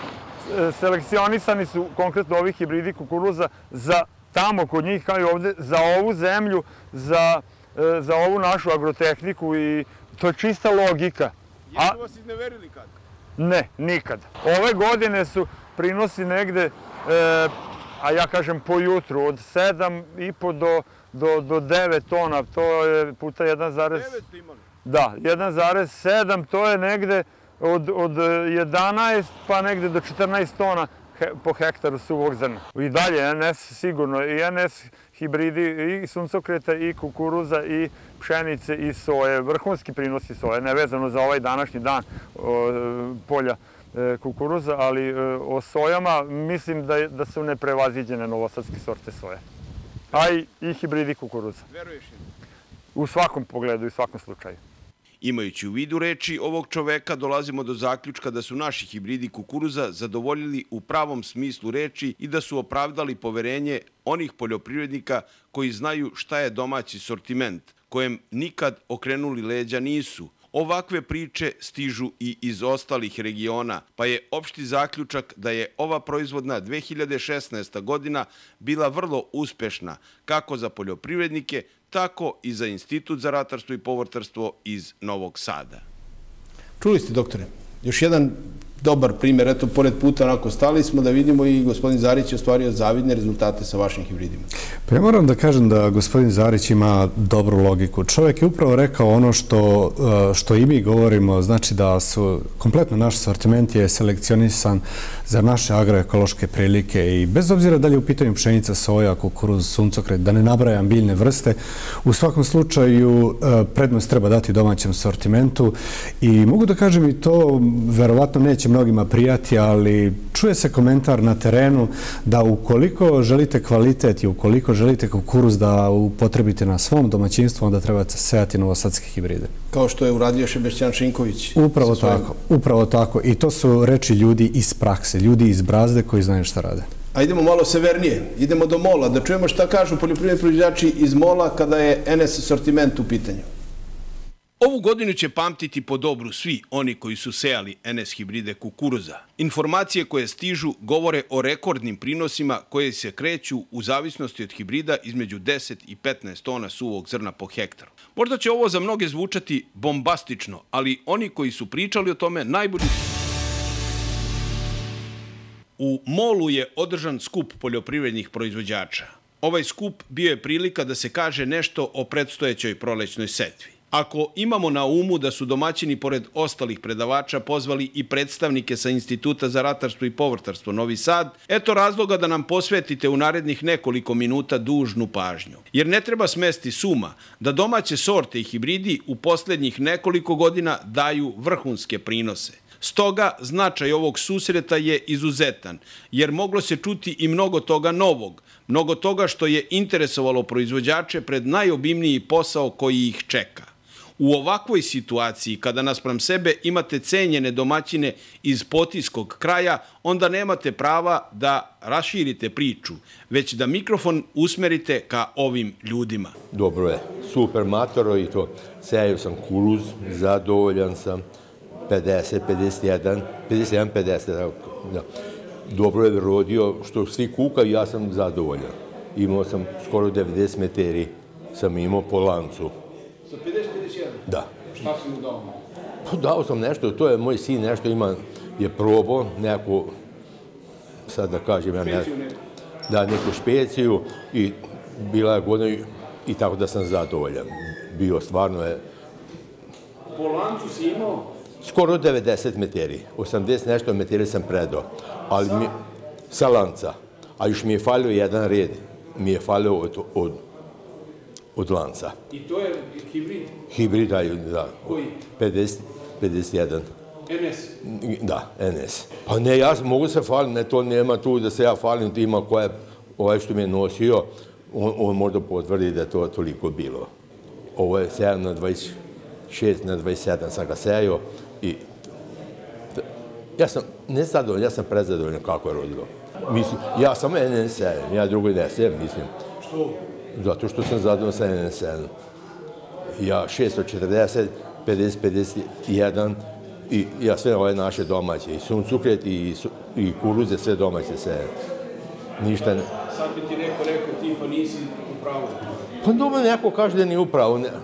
selekcionisani su konkretno ovi hibridi kukuruza za tamo kod njih kao i ovdje, za ovu zemlju, za, e, za ovu našu agrotehniku i to je čista logika. Jesu vas izneverili kad? Ne, nikad. Ove godine su prinosi negde e, a ja kažem po jutru, od sedam i po do, do, do devet tona, to je puta jedan zarez... devet ste imali? Da, jedan zarez sedam, to je negde od, od jedanaest pa negde do četrnaest tona he, po hektaru suvog zrna. I dalje N S sigurno, i N S hibridi, i suncokreta, i kukuruza, i pšenice, i soje, vrhunski prinosi soje, nevezano za ovaj današnji dan o, polja kukuruza, ali o sojama mislim da, da su neprevaziđene novosadske sorte soje. A i, i hibridi kukuruza. Veruješ im? U svakom pogledu i u svakom slučaju. Imajući u vidu reči ovog čoveka, dolazimo do zaključka da su naši hibridi kukuruza zadovoljili u pravom smislu reči i da su opravdali poverenje onih poljoprivrednika koji znaju šta je domaći sortiment, kojem nikad okrenuli leđa nisu. Ovakve priče stižu i iz ostalih regiona, pa je opšti zaključak da je ova proizvodna dve hiljade šesnaesta. godina bila vrlo uspešna, kako za poljoprivrednike, tako i za Institut za ratarstvo i povrtarstvo iz Novog Sada. Čuli ste, doktore, još jedan dobar primjer, eto, pored puta onako stali smo da vidimo i gospodin Zarić je ostvario zavidne rezultate sa vašim hibridima. Pa ja moram da kažem da gospodin Zarić ima dobru logiku. Čovjek je upravo rekao ono što, što i mi govorimo, znači da su kompletno naš sortiment je selekcionisan za naše agroekološke prilike i bez obzira da li je u pitanju pšenica, soja, kukuruz, suncokret, da ne nabrajam biljne vrste, u svakom slučaju prednost treba dati domaćem sortimentu i mogu da kažem i to, verovatno neće mnogima prijati, ali čuje se komentar na terenu da ukoliko želite kvalitet i ukoliko želite kukuruz da upotrebite na svom domaćinstvu, onda trebate sejati novosadske hibride. Kao što je uradio Šebeštjan Šinković. Upravo tako, upravo tako. I to su reči ljudi iz prakse, ljudi iz Brazde koji znaju šta rade. A idemo malo severnije, idemo do Mola, da čujemo šta kažu poljoprivredni proizvođači iz Mola kada je en es sortiment u pitanju. Ovu godinu će pamtiti po dobru svi oni koji su sejali en es hibride kukuruza. Informacije koje stižu govore o rekordnim prinosima koje se kreću u zavisnosti od hibrida između deset i petnaest tona suvog zrna po hektaru. Možda će ovo za mnoge zvučati bombastično, ali oni koji su pričali o tome najbolji su. U Molu je održan skup poljoprivrednih proizvođača. Ovaj skup bio je prilika da se kaže nešto o predstojećoj prolećnoj setvi. Ako imamo na umu da su domaćini pored ostalih predavača pozvali i predstavnike sa Instituta za ratarstvo i povrtarstvo Novi Sad, eto razloga da nam posvetite u narednih nekoliko minuta dužnu pažnju. Jer ne treba smesti suma da domaće sorte i hibridi u posljednjih nekoliko godina daju vrhunske prinose. Stoga, značaj ovog susreta je izuzetan, jer moglo se čuti i mnogo toga novog, mnogo toga što je interesovalo proizvođače pred najobimniji posao koji ih čeka. U ovakvoj situaciji, kada naspram sebe imate cenjene domaćine iz Potijskog kraja, onda nemate prava da raširite priču, već da mikrofon usmerite ka ovim ljudima. Dobro je, super matoro i to. Sejao sam kuruz, zadovoljan sam, pedeset, pedeset jedan, pedeset jedan, pedeset, dobro je rodio, što svi kukaju, ja sam zadovoljan. Imao sam skoro devedeset meteri, sam imao po lancu. Sa pedeset pedeset jedan? Da. Šta si mu dao? Pa dao sam nešto, to je moj sin nešto ima, je probao neku, sad da kažem, ja ne, da, neku špeciju i bila je godina i tako da sam zadovoljan. Bio stvarno je... Po lancu si imao? Skoro devedeset meteri, osamdeset nešto meteri sam predao, ali mi, sa lanca, a još mi je falio jedan red, mi je falio od, od, od lanca. I to je hibrid? Hibrid, da. Koji? pedeset, pedeset jedan. en es? Da, en es. Pa ne, ja mogu se falim, ne, to nema tu da se ja falim, ima koja, ovaj što mi je nosio, on, on možda potvrdi da je to toliko bilo. Ovo je sedam na dvadeset šest na dvadeset sedam sam ga sejao i ja sam ne zadovoljan, ja sam prezadovoljan kako je rodilo. Mislim, ja samo en es sejem, ja drugo ne sejem, mislim. Što? Zato što sam zadovoljan sa en es sejem. Ja šesto četrdeset, pedeset, pedeset jedan i ja sve ove naše domaće, i suncukret i, i kuruze, sve domaće sejem. Ništa ne... Sad bi ti neko rekao ti pa nisi u pravu. Pa dobro, neko kaže da nije u pravu. Ne.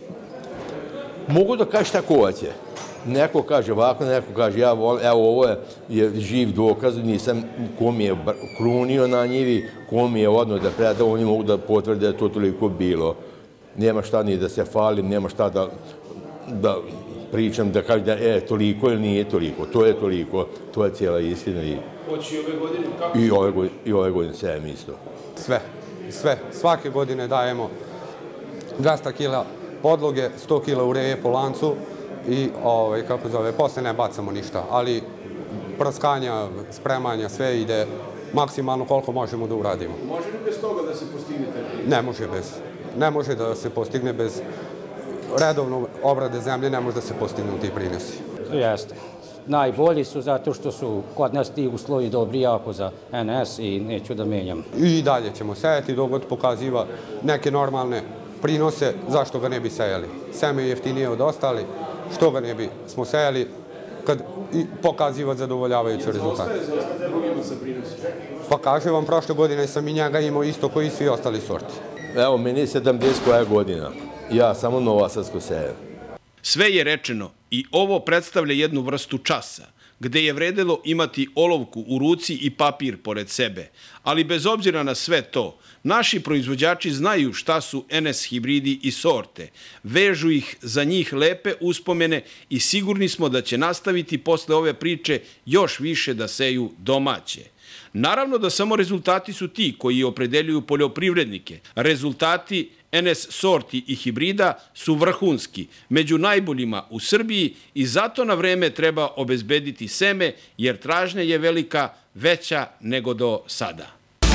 Mogu da kažeš tako hoće. Neko kaže ovako, neko kaže ja volim, evo ovo je, je živ dokaz, nisam ko mi je krunio na njivi, ko mi je odno da predao, oni mogu da potvrde da je to toliko bilo. Nema šta ni da se falim, nema šta da, da pričam, da kažem da je toliko ili nije toliko. To je toliko, to je cijela istina. I, hoće i ove godine? Kako? I ove godine, i ove godine sejem isto. Sve, sve. Svake godine dajemo dvesta kila podloge, sto kila ureje po lancu i, ovaj, kako zove, posle ne bacamo ništa, ali praskanja, spremanja, sve ide maksimalno koliko možemo da uradimo. Može li bez toga da se postigne taj? Ne može bez. Ne može da se postigne bez redovno obrade zemlje ne može da se postignu ti prinosi. Jeste. Najbolji su zato što su kod nas ti uslovi dobri jako za en es i neću da menjam. I dalje ćemo sejati dok god pokaziva neke normalne prinose, zašto ga ne bi sejali. Seme je jeftinije od ostali, što ga ne bi smo sejali kad pokaziva zadovoljavajući rezultat. Pa kažem vam, prošle godine sam i njega imao isto koji svi ostali sorti. Evo, meni je sedamdeset koja godina. Ja samo novosadsko sejem. Sve je rečeno i ovo predstavlja jednu vrstu časa, gde je vredelo imati olovku u ruci i papir pored sebe. Ali bez obzira na sve to, naši proizvođači znaju šta su en es hibridi i sorte, vežu ih za njih lepe uspomene i sigurni smo da će nastaviti posle ove priče još više da seju domaće. Naravno da samo rezultati su ti koji opredeljuju poljoprivrednike. Rezultati en es sorti i hibrida su vrhunski, među najboljima u Srbiji i zato na vreme treba obezbediti seme jer tražnja je velika, veća nego do sada.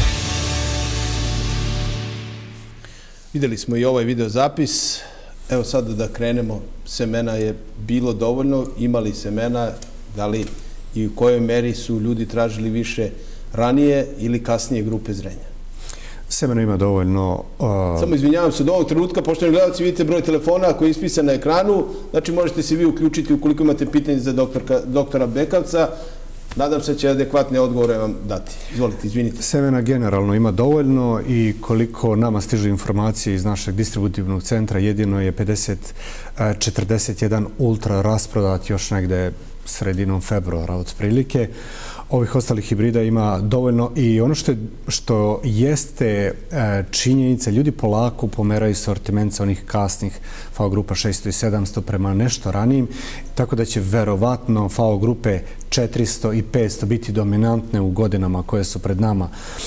Videli smo i ovaj videozapis. Evo sada da krenemo. Semena je bilo dovoljno, imali semena, da li i u kojoj meri su ljudi tražili više ranije ili kasnije grupe zrenja? Semena ima dovoljno... Samo izvinjavam se, do ovog trenutka, poštovani gledalci, vidite broj telefona koji je ispisan na ekranu, znači možete se vi uključiti ukoliko imate pitanje za doktora Bekavca. Nadam se će adekvatne odgovore vam dati. Izvolite, izvinite. Semena generalno ima dovoljno i koliko nama stižu informacije iz našeg distributivnog centra, jedino je pedeset četrdeset jedan ultra rasprodat još negde sredinom februara otprilike. Ovih ostalih hibrida ima dovoljno i ono što, je, što jeste činjenica, ljudi polako pomeraju sortiment sa onih kasnih F A O grupa šesto i sedamsto prema nešto ranijim, tako da će verovatno F A O grupe četiristo i petsto biti dominantne u godinama koje su pred nama.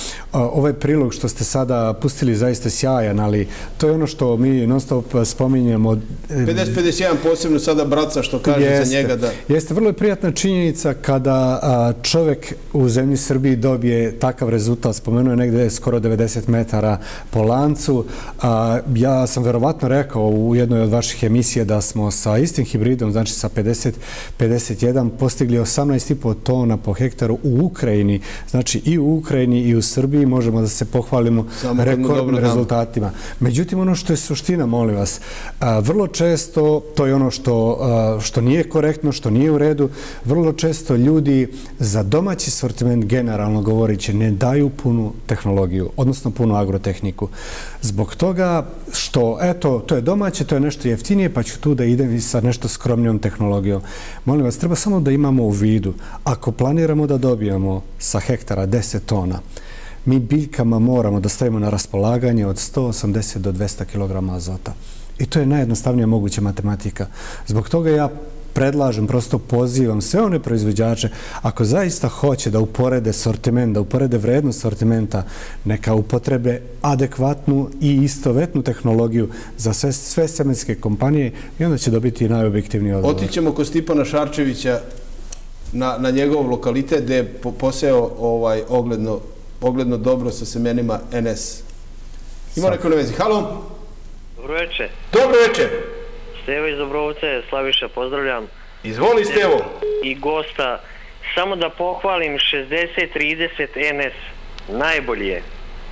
Ovaj prilog što ste sada pustili zaista sjajan, ali to je ono što mi non stop spominjemo. pedeset pedeset jedan posebno sada braca što kaže jeste, za njega da... Jeste, vrlo je prijatna činjenica kada a, čovek u zemlji Srbiji dobije takav rezultat, spomenuo je negde skoro devedeset metara po lancu. A, ja sam verovatno rekao u jednoj od vaših emisija da smo sa istim hibridom, znači sa pedeset pedeset jedan, postigli osamnaest i po tona po hektaru u Ukrajini. Znači i u Ukrajini i u Srbiji možemo da se pohvalimo rekordnim rezultatima. Međutim, ono što je suština, molim vas, vrlo često, to je ono što, što nije korektno, što nije u redu, vrlo često ljudi za domaći sortiment, generalno govoreći, ne daju punu tehnologiju, odnosno punu agrotehniku. Zbog toga što, eto, to je domaće, to je nešto jeftinije, pa ću tu da idem i sa nešto skromnijom tehnologijom. Molim vas, treba samo da imamo u vidu, ako planiramo da dobijemo sa hektara deset tona, mi biljkama moramo da stavimo na raspolaganje od sto osamdeset do dvesta kilograma azota. I to je najjednostavnija moguća matematika. Zbog toga ja predlažem, prosto pozivam sve one proizvođače, ako zaista hoće da uporede sortiment, da uporede vrednost sortimenta, neka upotrebe adekvatnu i istovetnu tehnologiju za sve, sve semenske kompanije i onda će dobiti najobjektivniji odgovor. Otićemo kod Stipana Šarčevića na, na njegov lokalitet gde je poseo ovaj, ogledno, ogledno dobro sa semenima en es. Ima neko na vezi. Halo? Dobro večer. Dobro večer. Stevo iz Dobrovce, Slaviša, pozdravljam. Izvoli, Stevo. I gosta. Samo da pohvalim šezdeset trideset en es. Najbolji je.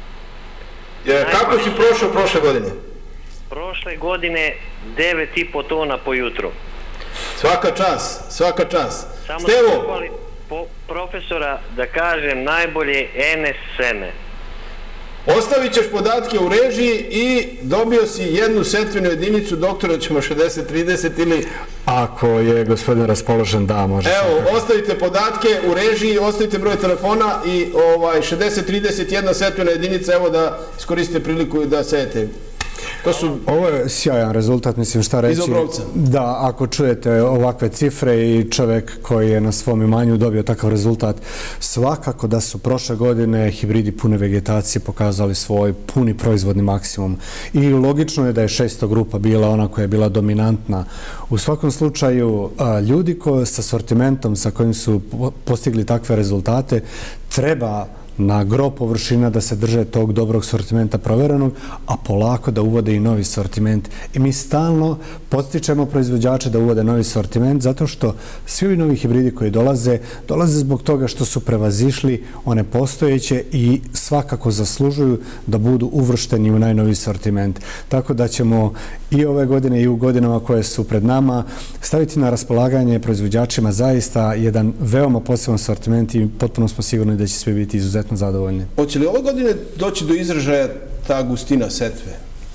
je kako si prošao prošle godine? Prošle godine devet i po tona po jutru. Svaka čast, svaka čast. Samo Stevo. da pohvalim po profesora da kažem najbolje en es seme. Ostavit ćeš podatke u režiji i dobio si jednu setvenu jedinicu, doktora ćemo šezdeset trideset ili... Ako je gospodin raspoložen, da, može. Evo, ostavite podatke u režiji, ostavite broj telefona i ovaj, šezdeset trideset jedna setvena jedinica, evo da iskoristite priliku da sejete. To su... Ovo je sjajan rezultat, mislim, šta reći. Iz Obrovca. Da, ako čujete ovakve cifre i čovjek koji je na svom imanju dobio takav rezultat, svakako da su prošle godine hibridi pune vegetacije pokazali svoj puni proizvodni maksimum. I logično je da je šesto grupa bila ona koja je bila dominantna. U svakom slučaju, ljudi koji sa sortimentom sa kojim su postigli takve rezultate treba na gro površina da se drže tog dobrog sortimenta proverenog, a polako da uvode i novi sortiment. I mi stalno podstičemo proizvođače da uvode novi sortiment zato što svi ovi novi hibridi koji dolaze, dolaze zbog toga što su prevazišli one postojeće i svakako zaslužuju da budu uvršteni u najnoviji sortiment. Tako da ćemo i ove godine i u godinama koje su pred nama staviti na raspolaganje proizvođačima zaista jedan veoma poseban sortiment i potpuno smo sigurni da će svi biti izuzetno zadovoljni. Hoće li ove godine doći do izražaja ta gustina setve?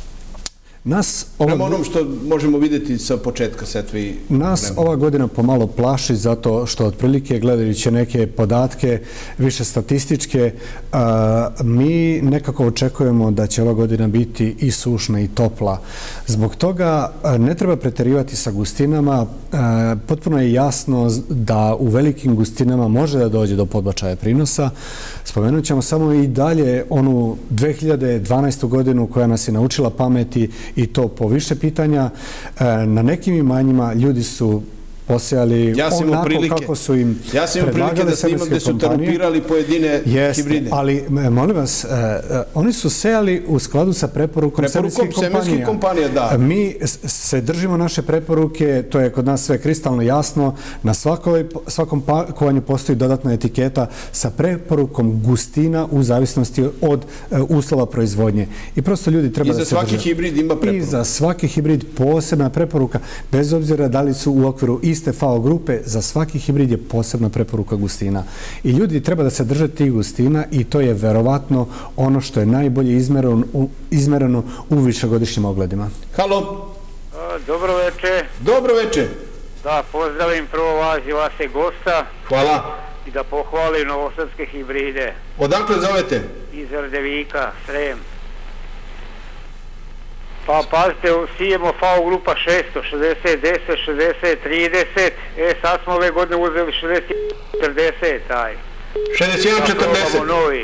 Nas Prema onom što možemo vidjeti sa početka setve i Nas vremena. ova godina pomalo plaši zato što otprilike gledajući neke podatke, više statističke, a, mi nekako očekujemo da će ova godina biti i sušna i topla. Zbog toga a, ne treba preterivati sa gustinama. A, potpuno je jasno da u velikim gustinama može da dođe do podbačaja prinosa. Spomenut ćemo samo i dalje onu dve hiljade dvanaestu godinu koja nas je naučila pameti i to po više pitanja. Na nekim imanjima ljudi su posejali onako kako su im Ja sam imao prilike da snimam gde su tarupirali pojedine hibride. Ali, molim vas, oni su sejali u skladu sa preporukom semenskih kompanija. Da. Mi se držimo naše preporuke, to je kod nas sve kristalno jasno. Na svakom pakovanju postoji dodatna etiketa sa preporukom gustina u zavisnosti od uslova proizvodnje. I prosto ljudi treba da se drže. I za svaki hibrid ima preporuka. I za svaki hibrid posebna preporuka, bez obzira da li su u okviru iste F A O grupe, za svaki hibrid je posebna preporuka gustina. I ljudi treba da se drže tih gustina i to je verovatno ono što je najbolje izmereno u višegodišnjim ogledima. Halo. Dobro veče. Dobro veče. Da, pozdravim prvo vas i vaše gosta. Hvala. I da pohvalim novosadske hibride. Odakle zovete? Iz Rdevika, Srem. Pa pazite, sijemo F A O grupa šesto, šezdeset deset, šezdeset trideset, e sad smo ove godine uzeli šezdeset četrdeset, taj. šezdeset jedan četrdeset. Novi.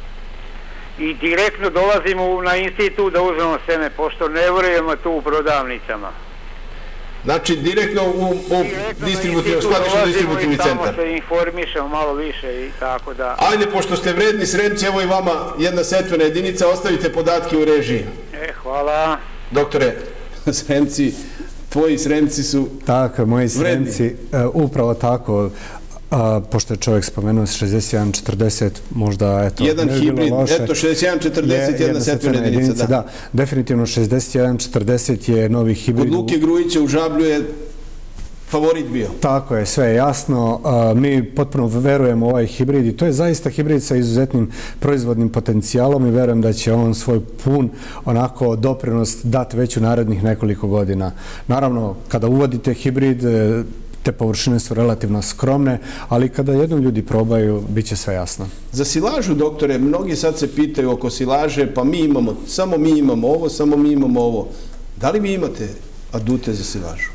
I direktno dolazimo na institut da uzmemo seme, pošto ne vjerujemo tu u prodavnicama. Znači, direktno u distributivno, skladišno distributivni centar. I tamo se informišemo malo više i tako da... Ajde, pošto ste vredni Sremci, evo i vama jedna setvena jedinica, ostavite podatke u režiji. E, hvala. Doktore, Sremci, tvoji Sremci su vredni. Tako, moji Sremci, upravo tako. Pošto je čovjek spomenuo šezdeset jedan četrdeset, možda eto... Jedan hibrid, eto šezdeset jedan četrdeset, jedna setvena jedinica, da. Definitivno šezdeset jedan četrdeset je novi hibrid. Kod Luke Grujića u Žablju je favorit bio. Tako je, sve je jasno. Mi potpuno verujemo u ovaj hibrid i to je zaista hibrid sa izuzetnim proizvodnim potencijalom i verujem da će on svoj pun onako doprinos dati već u narednih nekoliko godina. Naravno, kada uvodite hibrid, te površine su relativno skromne, ali kada jednom ljudi probaju, bit će sve jasno. Za silažu, doktore, mnogi sad se pitaju oko silaže, pa mi imamo, samo mi imamo ovo, samo mi imamo ovo. Da li vi imate adute za silažu?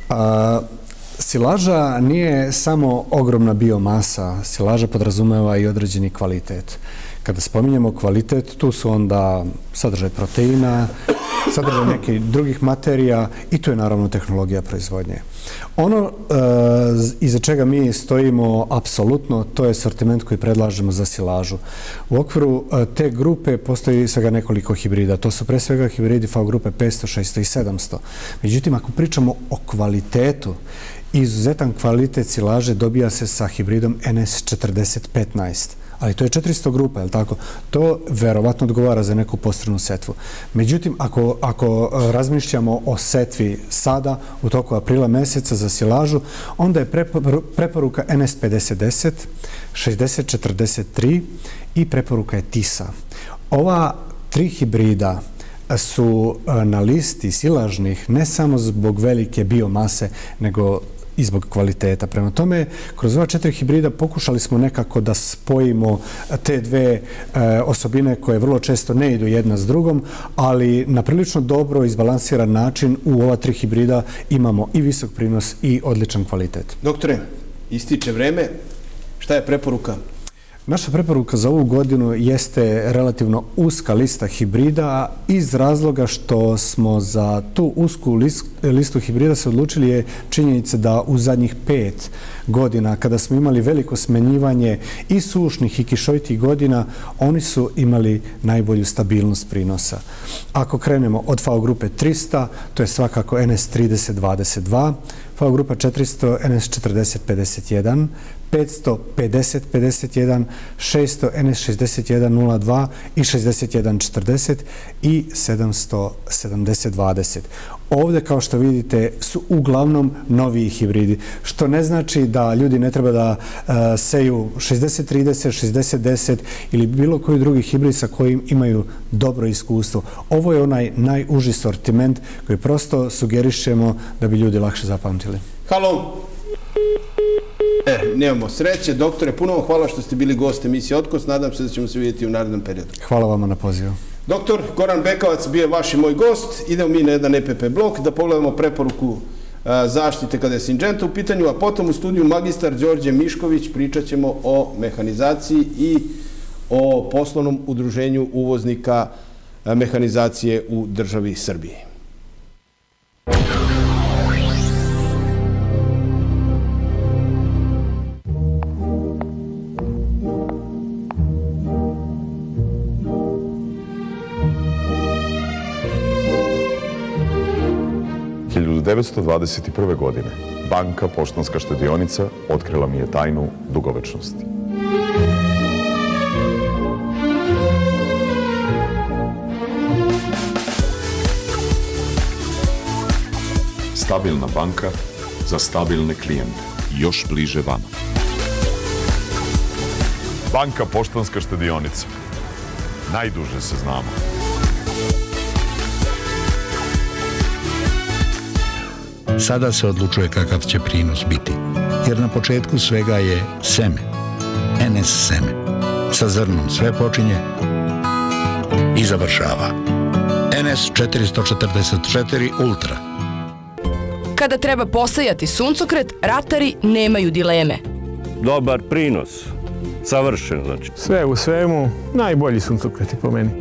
Silaža nije samo ogromna biomasa, silaža podrazumeva i određeni kvalitet. Kada spominjemo kvalitet, tu su onda sadržaj proteina, sadržaj nekih drugih materija i tu je naravno tehnologija proizvodnje. Ono iza čega mi stojimo apsolutno, to je sortiment koji predlažemo za silažu. U okviru te grupe postoji svega nekoliko hibrida. To su pre svega hibridi F A O grupe petsto, šesto i sedamsto. Međutim, ako pričamo o kvalitetu, izuzetan kvalitet silaže dobija se sa hibridom N S četrdeset petnaest. Ali to je četiristo grupa, je li tako? To verovatno odgovara za neku postrenu setvu. Međutim, ako, ako razmišljamo o setvi sada, u toku aprila meseca za silažu, onda je preporuka N S pedeset deset, šezdeset četrdeset tri i preporuka je Tisa. Ova tri hibrida su na listi silažnih ne samo zbog velike biomase, nego i zbog kvaliteta. Prema tome, kroz ova četiri hibrida pokušali smo nekako da spojimo te dve osobine koje vrlo često ne idu jedna s drugom, ali na prilično dobro izbalansiran način u ova tri hibrida imamo i visok prinos i odličan kvalitet. Doktore, ističe vreme. Šta je preporuka? Naša preporuka za ovu godinu jeste relativno uska lista hibrida iz razloga što smo za tu usku listu hibrida se odlučili je činjenica da u zadnjih pet godina kada smo imali veliko smenjivanje i sušnih i kišovitih godina, oni su imali najbolju stabilnost prinosa. Ako krenemo od F A O grupe trista, to je svakako N S trideset dvadeset dva, F A O grupa četiristo, N S četrdeset pedeset jedan, petsto pedeset pedeset jedan, šesto N S šezdeset jedan nula dva i šezdeset jedan četrdeset i sedamsto sedamdeset dvadeset. Ovdje, kao što vidite, su uglavnom noviji hibridi, što ne znači da ljudi ne treba da uh, seju šezdeset trideset, šezdeset deset ili bilo koji drugi hibrid sa kojim imaju dobro iskustvo. Ovo je onaj najuži sortiment koji prosto sugerišemo da bi ljudi lakše zapamtili. Halo! E, nemamo sreće. Doktore, puno vam hvala što ste bili gost emisije Otkos. Nadam se da ćemo se vidjeti u narednom periodu. Hvala vama na pozivu. Doktor Goran Bekavac bio je vaš i moj gost. Idemo mi na jedan E P P blok da pogledamo preporuku a, zaštite kada je Syngenta u pitanju, a potom u studiju magistar Đorđe Mišković pričat ćemo o mehanizaciji i o poslovnom udruženju uvoznika a, mehanizacije u državi Srbiji. hiljadu devetsto dvadeset prve. godine Banka Poštanska štedionica otkrila mi je tajnu dugovečnosti. Stabilna banka za stabilne klijente. Još bliže vama. Banka Poštanska štedionica. Najduže se znamo. Sada se odlučuje kakav će prinos biti, jer na početku svega je seme, N S seme. Sa zrnom sve počinje i završava. N S četiristo četrdeset četiri Ultra. Kada treba posejati suncokret, ratari nemaju dileme. Dobar prinos, savršen znači. Sve u svemu, najbolji suncokreti po meni.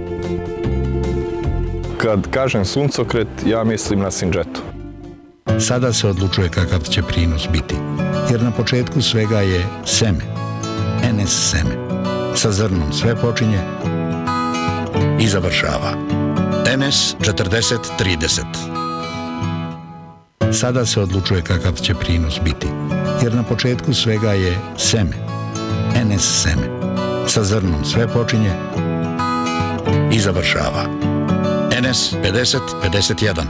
Kad kažem suncokret, ja mislim na Syngentu. Sada se odlučuje kakav će prinos biti, jer na početku svega je seme, N S seme. Sa zrnom sve počinje i završava. N S četrdeset trideset. Sada se odlučuje kakav će prinos biti, jer na početku svega je seme, N S seme. Sa zrnom sve počinje i završava. N S pedeset pedeset jedan.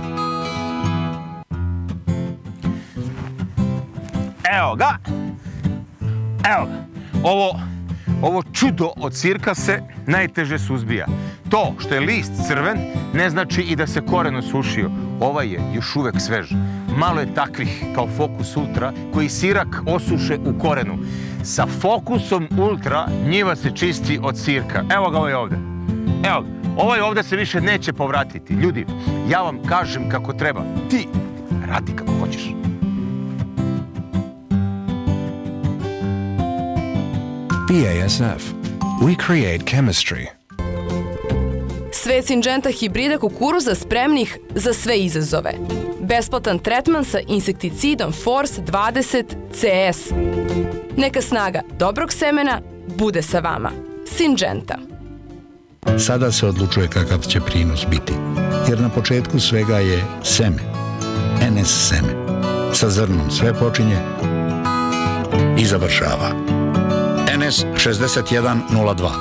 Evo ga, evo ga, ovo, ovo čudo od sirka se najteže suzbija. To što je list crven ne znači i da se koren osušio. Ovaj je još uvek svež. Malo je takvih kao Focus Ultra koji sirak osuše u korenu. Sa Focusom Ultra njiva se čisti od sirka. Evo ga ovaj ovde. Evo ga, ovaj ovde se više neće povratiti. Ljudi, ja vam kažem kako treba. Ti radi kako hoćeš. B A S F. We create chemistry. Sve Syngenta hibrida kukuruza spremnih za sve izazove. Besplatan tretman sa insekticidom Force dvadeset C S. Neka snaga dobrog semena bude sa vama. Syngenta. Sada se odlučuje kakav će prinos biti, jer na početku svega je seme, N S seme. Sa zrnom sve počinje i završava. N S šezdeset jedan nula dva.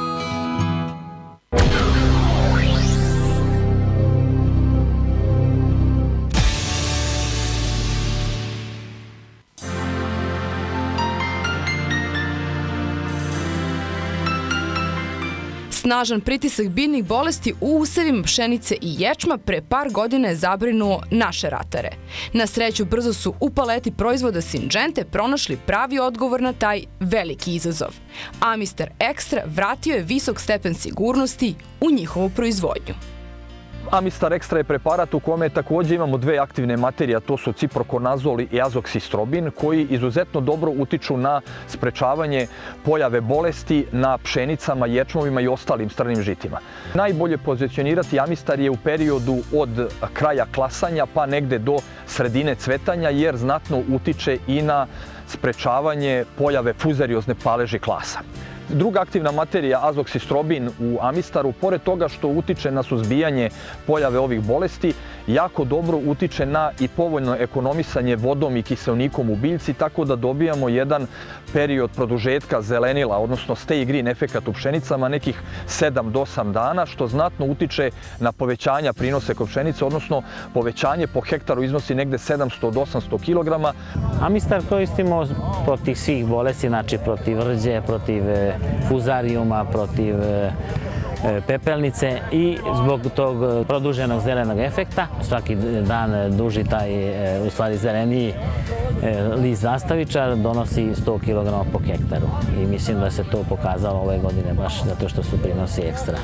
Snažan pritisak biljnih bolesti u usevima pšenice i ječma pre par godina je zabrinuo naše ratare. Na sreću, brzo su u paleti proizvoda Syngente pronašli pravi odgovor na taj veliki izazov. Amister Extra vratio je visok stepen sigurnosti u njihovu proizvodnju. Amistar Extra je preparat u kome također imamo dve aktivne materije, a to su ciprokonazol i azoksistrobin, koji izuzetno dobro utiču na sprečavanje pojave bolesti na pšenicama, ječmovima i ostalim stranim žitima. Najbolje pozicionirati Amistar je u periodu od kraja klasanja pa negde do sredine cvetanja, jer znatno utiče i na sprečavanje pojave fuzeriozne paleži klasa. Druga aktivna materija, azoksistrobin u Amistaru, pored toga što utiče na suzbijanje pojave ovih bolesti, jako dobro utiče na i povoljno ekonomisanje vodom i kiselnikom u biljci, tako da dobijamo jedan period produžetka zelenila, odnosno stay green efekat u pšenicama, nekih sedam do osam dana, što znatno utiče na povećanja prinose kod pšenice, odnosno povećanje po hektaru iznosi negde sedamsto do osamsto kilograma. Amistar koristimo protiv svih bolesti, znači protiv rđe, protiv fuzarijuma, protiv pepelnice i zbog tog produženog zelenog efekta. Svaki dan duži taj, u stvari zeleniji list zastavičar donosi sto kilograma po hektaru i mislim da se to pokazalo ove godine baš zato što su prinosi ekstra.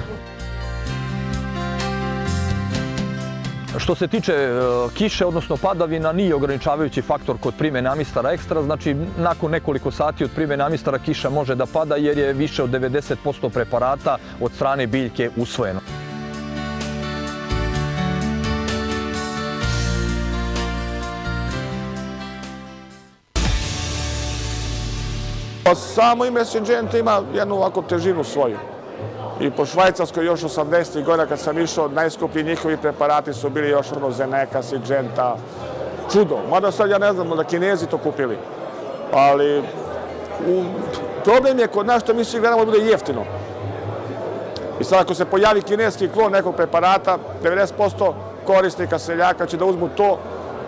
Što se tiče kiše, odnosno padavina, nije ograničavajući faktor kod primjene Amistara Extra. Znači, nakon nekoliko sati od primjene Amistara kiša može da pada jer je više od devedeset posto preparata od strane biljke usvojeno. Samo ime Syngenta ima jednu ovako težinu svoju. I po Švajcarskoj još osamdesetih godina kad sam išao, najskuplji njihovi preparati su bili još ono Zeneca, Syngenta, čudo. Mada sad ja ne znam da Kinezi to kupili. Ali problem je kod nas što mi svi gledamo da bude jeftino. I sad ako se pojavi kineski klon nekog preparata, devedeset posto korisnika seljaka će da uzmu to,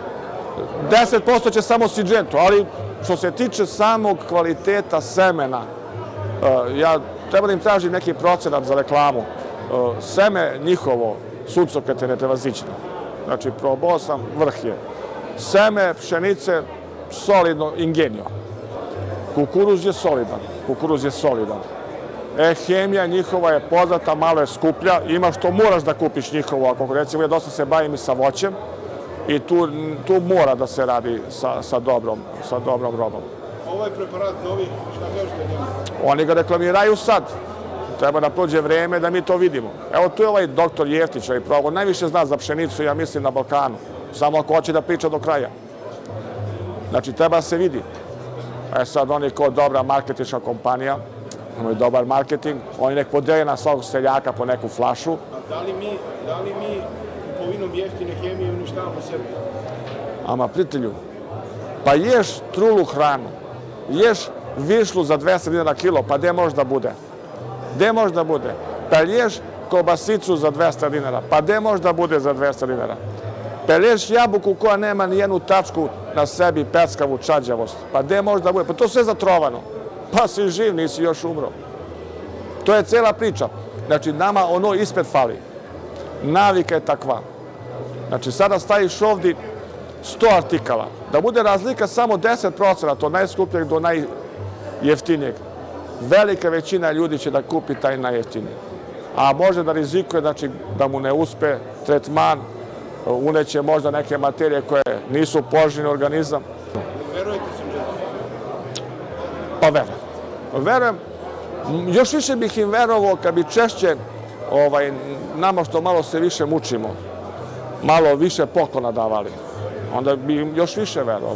deset posto će samo Syngentu, ali što se tiče samog kvaliteta semena, ja treba da im tražim neki procenat za reklamu. Seme njihovo, suncokret je neprevaziđeno. Znači, probao sam, vrh je. Seme, pšenice, solidno, ingenio. Kukuruz je solidan, kukuruz je solidan. E, hemija njihova je poznata, malo je skuplja, ima što moraš da kupiš njihovo, ako recimo ja dosta se bavim i sa voćem i tu, tu mora da se radi sa, sa, dobrom, sa dobrom robom. Ovaj preparat novi, šta kažete njemu? Oni ga reklamiraju sad. Treba da prođe vreme da mi to vidimo. Evo tu je ovaj doktor Jeftić, ovaj probao, najviše zna za pšenicu, ja mislim, na Balkanu. Samo ako hoće da priča do kraja. Znači, treba da se vidi. E sad, oni kao dobra marketinška kompanija, imaju dobar marketing, oni nek podeli na svakog seljaka po neku flašu. A da li mi, da li mi kupovinom jeftine hemije uništavamo sebe? Ama, prijatelju, pa ješ trulu hranu, ješ višlu za dvesta dinara kilo, pa gde može da bude? Gde može da bude? Pa ješ kobasicu za dvesta dinara, pa gde može da bude za dvesta dinara? Pa ješ jabuku koja nema ni jednu tačku na sebi, peckavu čađavost, pa gde može da bude? Pa to sve zatrovano. Pa si živ, nisi još umro. To je cela priča. Znači, nama ono ispred fali. Navika je takva. Znači, sada staviš ovdje sto artikala. Da bude razlika samo deset procenata od najskupljeg do najjeftinijeg. Velika većina ljudi će da kupi taj najjeftiniji. A može da rizikuje, znači, da mu ne uspe tretman, uneće možda neke materije koje nisu poželjne organizam. Verujete se mi? Pa verujem. Verujem. Još više bih im verovao kad bi češće ovaj, nama što malo se više mučimo, malo više poklona davali. Onda bi im još više verovao.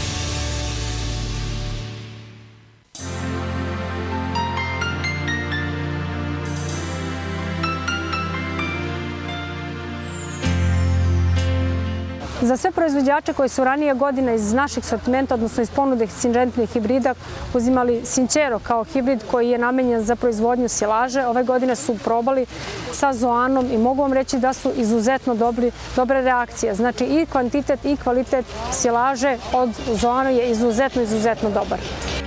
Za sve proizvođače koji su ranije godina iz naših sortimenta, odnosno iz ponude Syngentnih hibrida, uzimali Sincero kao hibrid koji je namenjen za proizvodnju silaže, ove godine su probali sa Zoanom i mogu vam reći da su izuzetno dobri, dobre reakcije. Znači i kvantitet i kvalitet silaže od Zoana je izuzetno, izuzetno dobar.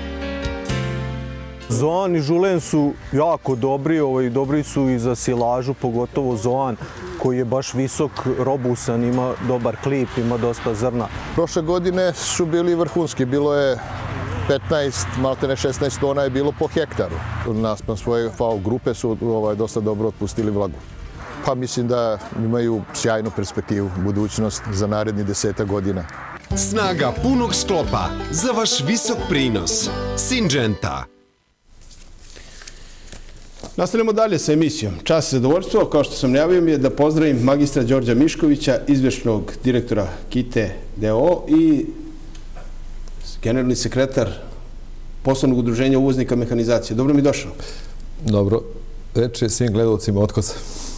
Zoan i Žulen su jako dobri, ovaj, dobri su i za silažu, pogotovo Zoan koji je baš visok, robusan, ima dobar klip, ima dosta zrna. Prošle godine su bili vrhunski, bilo je petnaest, maltene šesnaest tona je bilo po hektaru. Naspram svoje F A O grupe su ovaj, dosta dobro otpustili vlagu. Pa mislim da imaju sjajnu perspektivu, budućnost za naredni desetak godina. Snaga punog sklopa za vaš visok prinos. Syngenta. Nastavljamo dalje sa emisijom. Čast i zadovoljstvo, kao što sam najavio, mi je da pozdravim magistra Đorđa Miškovića, izvršnog direktora Kite D O O i generalni sekretar poslovnog udruženja uvoznika mehanizacije. Dobro mi došao. Dobro. Reč je svim gledalcima Otkosa.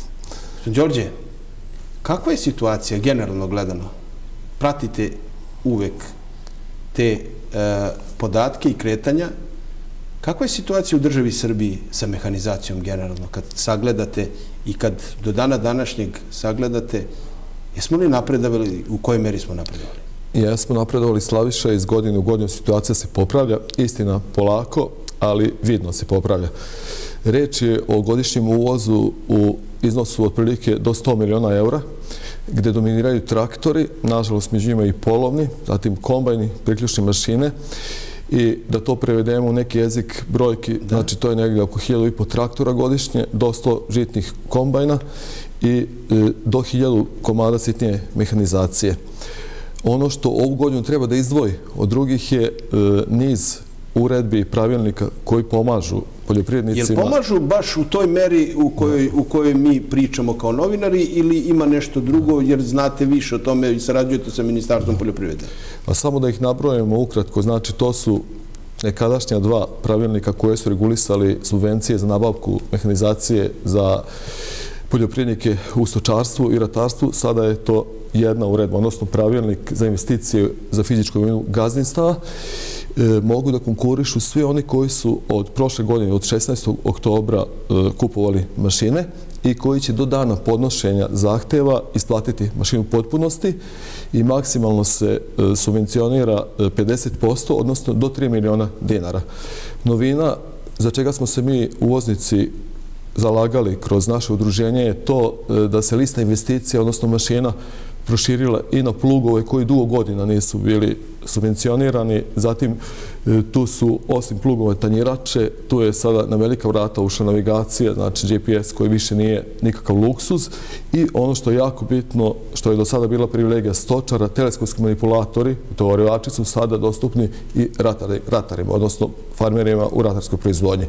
Đorđe, kakva je situacija generalno gledano? Pratite uvek te podatke i kretanja. Kakva je situacija u državi Srbiji sa mehanizacijom generalno? Kad sagledate i kad do dana današnjeg sagledate, jesmo li napredovali, u kojoj meri smo napredovali? Jesmo napredovali, Slaviša, iz godine u godinu situacija se popravlja, istina polako, ali vidno se popravlja. Reč je o godišnjem uvozu u iznosu otprilike do sto miliona eura, gde dominiraju traktori, nažalost među njima i polovni, zatim kombajni, priključne mašine, i da to prevedemo u neki jezik brojki, znači to je negdje oko hiljadu i po traktora godišnje, do sto žitnih kombajna i do hiljadu komada sitnije mehanizacije. Ono što ovu godinu treba da izdvoji od drugih je niz uredbi i pravilnika koji pomažu poljoprivrednicima. Jel pomažu baš u toj meri u kojoj mi pričamo kao novinari ili ima nešto drugo jer znate više o tome i sarađujete sa Ministarstvom poljoprivrede? A samo da ih nabrojimo ukratko, znači to su nekadašnja dva pravilnika koje su regulisali subvencije za nabavku mehanizacije za poljoprivrednike u stočarstvu i ratarstvu. Sada je to jedna uredba, odnosno pravilnik za investicije za fizičku imovinu gazdinstava. Mogu da konkurišu svi oni koji su od prošle godine, od šesnaestog oktobra, kupovali mašine i koji će do dana podnošenja zahteva isplatiti mašinu u potpunosti i maksimalno se subvencionira pedeset posto, odnosno do tri miliona dinara. Novina za čega smo se mi uvoznici zalagali kroz naše udruženje je to da se lista investicija, odnosno mašina, proširila i na plugove koji dugo godina nisu bili subvencionirani. Zatim tu su osim plugova tanjirače, tu je sada na velika vrata ušla navigacija, znači G P S koji više nije nikakav luksuz i ono što je jako bitno, što je do sada bila privilegija stočara, teleskopski manipulatori, tovarivači su sada dostupni i ratarima, odnosno farmerima u ratarskoj proizvodnji.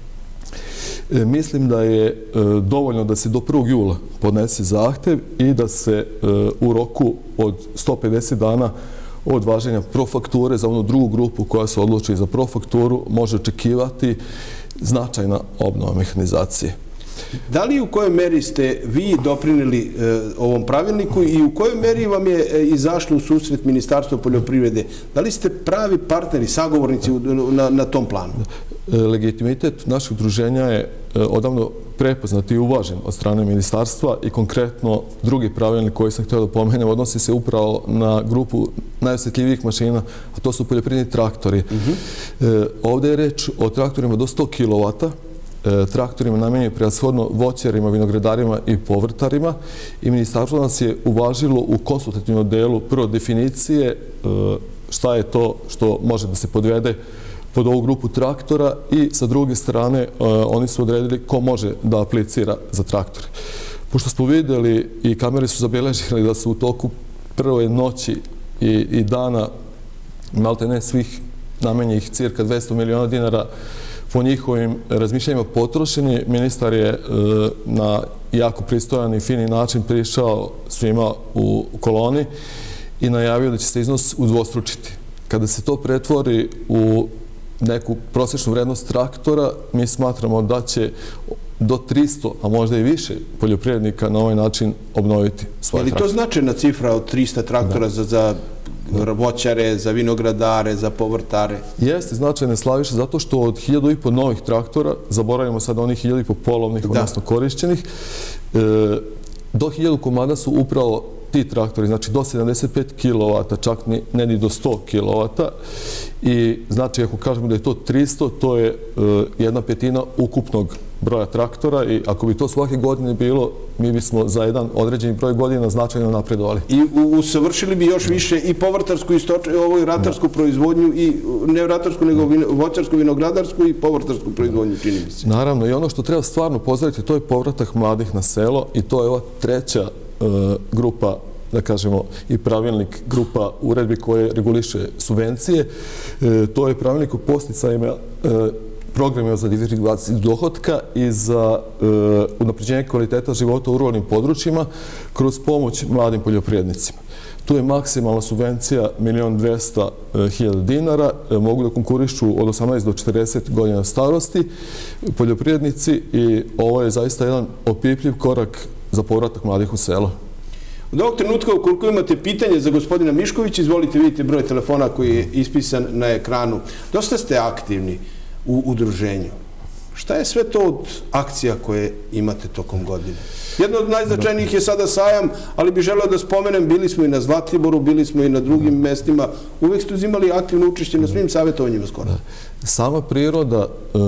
Mislim da je dovoljno da se do prvog jula podnese zahtev i da se u roku od sto pedeset dana od važenja profakture za onu drugu grupu koja se odluči za profakturu može očekivati značajna obnova mehanizacije. Da li u kojoj meri ste vi doprinili ovom pravilniku i u kojoj meri vam je izašlo u susret Ministarstva poljoprivrede? Da li ste pravi partneri, sagovornici na tom planu? Legitimitet našeg udruženja je odavno prepoznat i uvažen od strane ministarstva i konkretno drugi pravilnik koji sam htio da pomenem odnosi se upravo na grupu najosjetljivijih mašina, a to su poljoprivredni traktori. Ovdje je reč o traktorima do sto kilovata, traktorima namenjenim prevashodno voćarima, vinogradarima i povrtarima i ministarstvo nas je uvažilo u konsultativnom delu prvo definicije šta je to što može da se podvede pod ovu grupu traktora i sa druge strane oni su odredili ko može da aplicira za traktore. Pošto smo vidjeli i kamere su zabeležili da su u toku prve noći i dana malte ne svih namenjenih cirka dvesta miliona dinara po njihovim razmišljanjima potrošeni, ministar je na jako pristojan i fini način prišao svima u koloni i najavio da će se iznos udvostručiti. Kada se to pretvori u neku prosječnu vrednost traktora, mi smatramo da će do tristo, a možda i više poljoprivrednika na ovaj način obnoviti svoje traktore. Je li to značajna cifra od trista traktora za voćare, za vinogradare, za povrtare? Jeste značajne, Slaviša, zato što od hiljadu i po novih traktora, zaboravimo sad onih hiljadu i po polovnih, odnosno korišćenih, do hiljadu komada su upravo ti traktori, znači do sedamdeset pet kilovata, čak ne ni do sto kilovata. I znači, ako kažemo da je to tristo, to je jedna petina ukupnog broja traktora i ako bi to svake godine bilo, mi bismo za jedan određeni broj godina značajno napredovali. I usavršili bi još više i povrtarsku i ovoj ratarsku proizvodnju, i ne ratarsku, nego voćarsku, vinogradarsku i povrtarsku proizvodnju, čini mi se. Naravno, i ono što treba stvarno pozdraviti, to je povratak mladih na selo i to je ova treća grupa, da kažemo, i pravilnik grupa uredbi koje reguliše subvencije. To je pravilnik o podsticajima programima za diversifikaciju dohotka i za unapređenje kvaliteta života u ruralnim područjima kroz pomoć mladim poljoprivrednicima. Tu je maksimalna subvencija milion dvesta hiljada dinara, mogu da konkurišu od osamnaest do četrdeset godina starosti poljoprivrednici i ovo je zaista jedan opipljiv korak za povratak mladih u selo. Od ovog trenutka, ukoliko imate pitanje za gospodina Miškovića, izvolite, vidite broj telefona koji je ispisan na ekranu. Dosta ste aktivni u udruženju. Šta je sve to od akcija koje imate tokom godine? Jedna od najznačajnijih je sada sajam, ali bih želeo da spomenem, bili smo i na Zlatiboru, bili smo i na drugim mestima. Uvek ste uzimali aktivno učešće na svim savjetovanjima skoro. Sama priroda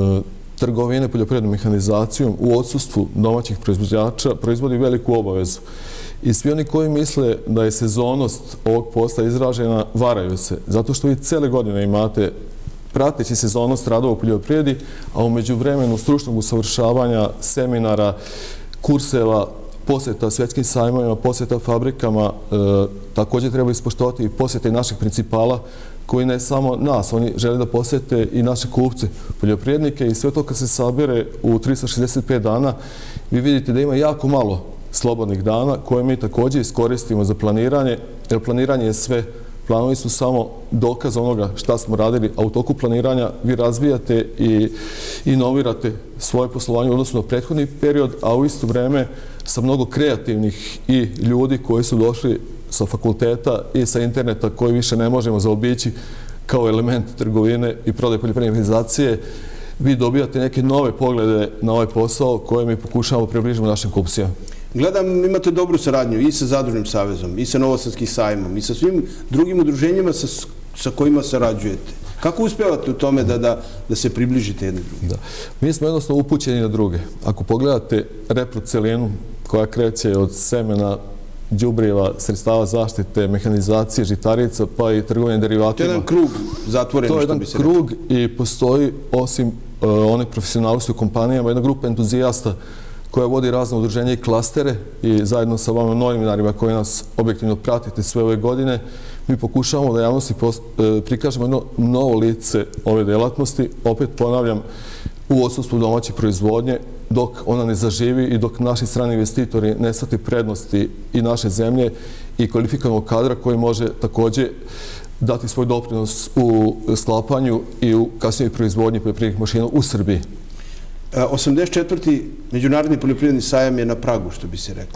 trgovine poljoprivrednom mehanizacijom u odsustvu domaćih proizvođača proizvodi veliku obavezu. I svi oni koji misle da je sezonnost ovog posla izražena, varaju se. Zato što vi cele godine imate prateći sezonnost radova u poljoprivredi, a umeđu vremenu stručnog usavršavanja, seminara, kurseva, posjeta svjetskim sajmovima, posjeta fabrikama, također treba ispoštovati i posjete naših principala koji ne samo nas, oni žele da posjete i naše kupce, poljoprivrednike i sve to kad se sabere u trista šezdeset pet dana, vi vidite da ima jako malo slobodnih dana koje mi također iskoristimo za planiranje, jer planiranje je sve. Planovi su samo dokaz onoga šta smo radili, a u toku planiranja vi razvijate i inovirate svoje poslovanje u odnosu na prethodni period, a u isto vreme sa mnogo kreativnih i ljudi koji su došli sa fakulteta i sa interneta koji više ne možemo zaobići kao element trgovine i prodaje poljoprivredne organizacije, vi dobijate neke nove poglede na ovaj posao koje mi pokušavamo približiti našim kupcima. Gledam, imate dobru saradnju i sa Zadružnim savezom, i sa Novosadskim sajmom, i sa svim drugim udruženjima sa kojima sarađujete. Kako uspevate u tome da se približite jedni drugim? Mi smo jednostavno upućeni na druge. Ako pogledate repro celinu koja kreće od semena, đubriva, sredstava zaštite, mehanizacije, žitarica, pa i trgovine derivatima. To je jedan krug zatvoren, što bi se rekao. To je jedan krug i postoji, osim onih profesionalnosti u kompanijama, jedna grupa entuzijasta koja vodi razne udruženja i klastere i zajedno sa vama novinarima koji nas objektivno pratite sve ove godine, mi pokušavamo da javnosti prikažemo jedno novo lice ove delatnosti. Opet ponavljam, u odsustvu domaće proizvodnje, dok ona ne zaživi i dok naši strani investitori ne shvate prednosti i naše zemlje i kvalifikovanog kadra koji može također dati svoj doprinos u sklapanju i u kasnijoj proizvodnji poljoprivrednih mašina u Srbiji. osamdeset četvrti Međunarodni poljoprivredni sajam je na pragu, što bi se reklo.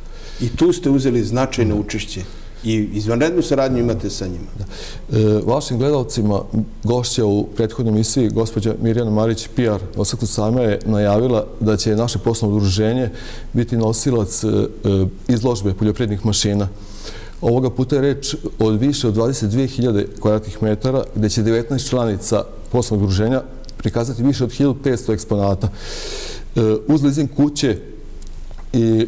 I tu ste uzeli značajno učešće i izvanrednu saradnju imate sa njima. Vašim gledalcima gošća u prethodnoj emisiji, gospođa Mirjana Marić, P R Novosadskog sajma, je najavila da će naše poslovno udruženje biti nosilac izložbe poljoprivrednih mašina. Ovoga puta je reč od više od dvadeset dve hiljade kvadratnih metara, gde će devetnaest članica poslovnog udruženja prikazati više od hiljadu petsto eksponata. Uz leasing kuće i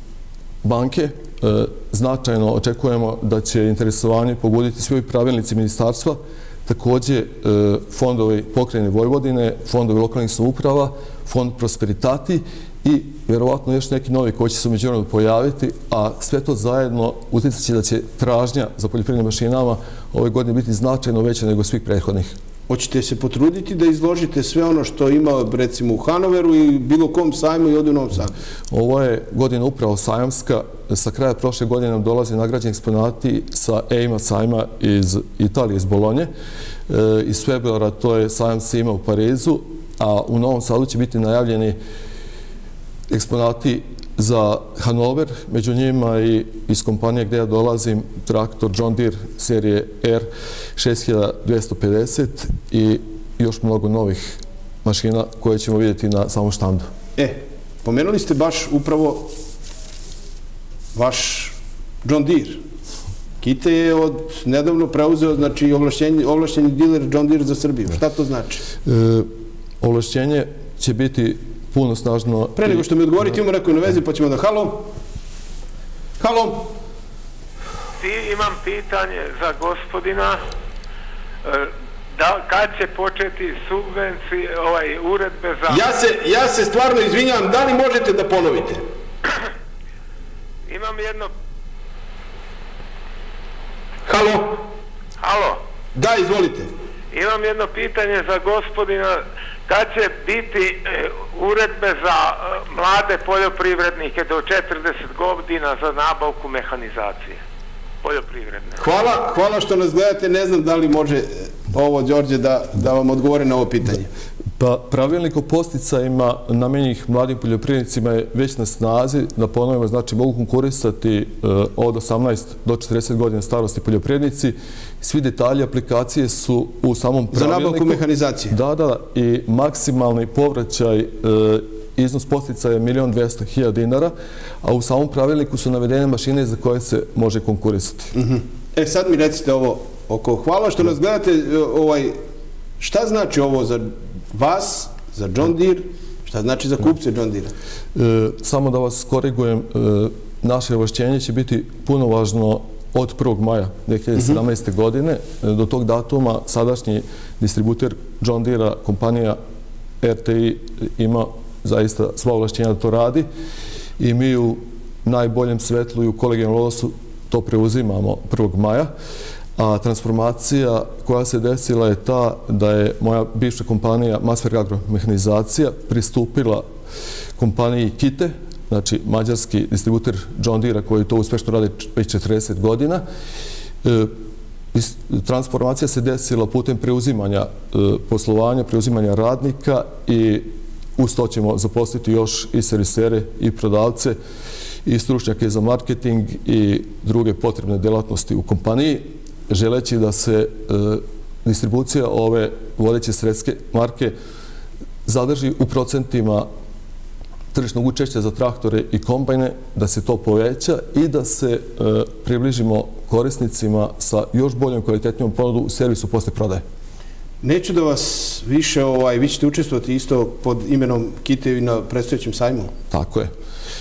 banke značajno očekujemo da će interesovanje pobuditi svi pravilnici ministarstva, također fondovi Pokrajine Vojvodine, fondovi lokalnih samouprava, fond Prosperitati i vjerovatno još neki novi koji će se umeđu vremenu pojaviti, a sve to zajedno utjecat će da će tražnja za poljoprivrednim mašinama ove godine biti značajno veća nego svih prethodnih. Hoćete se potruditi da izložite sve ono što ima, recimo, u Hanoveru i bilo kom sajmu i ovdje u Novom Sadu? Ovo je godina upravo sajamska. Sa kraja prošle godine nam dolaze nagrađeni eksponati sa EIMA sajma iz Italije, iz Bolonje. Iz februara to je sajam SIMA u Parizu, a u Novom Sadu će biti najavljeni eksponati za Hanover, među njima i iz kompanije gdje ja dolazim, traktor John Deere serije R šest hiljada dvesta pedeset i još mnogo novih mašina koje ćemo vidjeti na samom štandu. E, pomenuli ste baš upravo vaš John Deere. Kite je od nedavno preuzeo, znači, ovlašćeni diler John Deere za Srbiju. Šta to znači? Ovlašćenje će biti puno snažno... Pre nego što mi odgovorite, imamo neko na vezi, pa ćemo da halo. Halo. Imam pitanje za gospodina. Da, kad će početi subvencije, ovaj, uredbe za... Ja se, ja se stvarno izvinjavam, da li možete da ponovite? Imam jedno... Halo? Halo? Da, izvolite. Imam jedno pitanje za gospodina. Kad će biti e, uredbe za e, mlade poljoprivrednike do četrdeset godina za nabavku mehanizacije poljoprivredne? Hvala, hvala što nas gledate. Ne znam da li može ovo, Đorđe, da, da vam odgovori na ovo pitanje. Pa, pravilnik o posticajima namenjenih mladim poljoprivrednicima je već na snazi. Da ponovimo, znači mogu konkurisati uh, od osamnaest do četrdeset godina starosti poljoprivrednici. Svi detalji aplikacije su u samom pravilniku. Za nabavku mehanizacije? Da, da, i maksimalni povraćaj uh, iznos posticaja je milion dvesta hiljada dinara, a u samom pravilniku su navedene mašine za koje se može konkurisati. Uh-huh. E, sad mi recite ovo oko. Hvala što nas gledate. Ovaj, šta znači ovo za vas, za John Deere, šta znači za kupce John Deere? E, samo da vas korigujem, e, naše ovlašćenje će biti puno važno od prvog maja dve hiljade sedamnaeste. Uh-huh. godine. E, do tog datuma sadašnji distributer John Deere, kompanija R T I, ima zaista sva ovlašćenja da to radi i mi u najboljem svetlu i u kolegijalnom odnosu to preuzimamo prvog maja. A transformacija koja se desila je ta da je moja bivša kompanija Masverk Agromehanizacija pristupila kompaniji Kite, znači mađarski distributer John Deere koji to uspešno radi već četrdeset godina. E, transformacija se desila putem preuzimanja e, poslovanja, preuzimanja radnika i uz to ćemo zaposliti još i servisere i prodavce i stručnjake za marketing i druge potrebne delatnosti u kompaniji, želeći da se e, distribucija ove vodeće svetske marke zadrži u procentima tržišnog učešća za traktore i kombajne, da se to poveća i da se e, približimo korisnicima sa još boljom kvalitetnijom ponudu u servisu posle prodaje. Neću da vas više, ovaj, vi ćete učestvovati isto pod imenom Kite i na predstojećem sajmu? Tako je.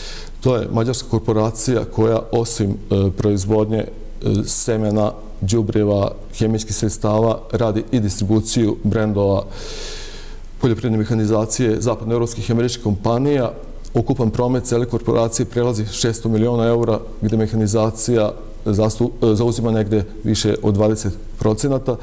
To je mađarska korporacija koja osim e, proizvodnje e, semena, đubriva, hemijskih sredstava radi i distribuciju brendova poljoprivredne mehanizacije zapadnoevropskih i američkih kompanija. Ukupan promet cele korporacije prelazi šesto miliona eura, gde mehanizacija zauzima negde više od dvadeset procenata.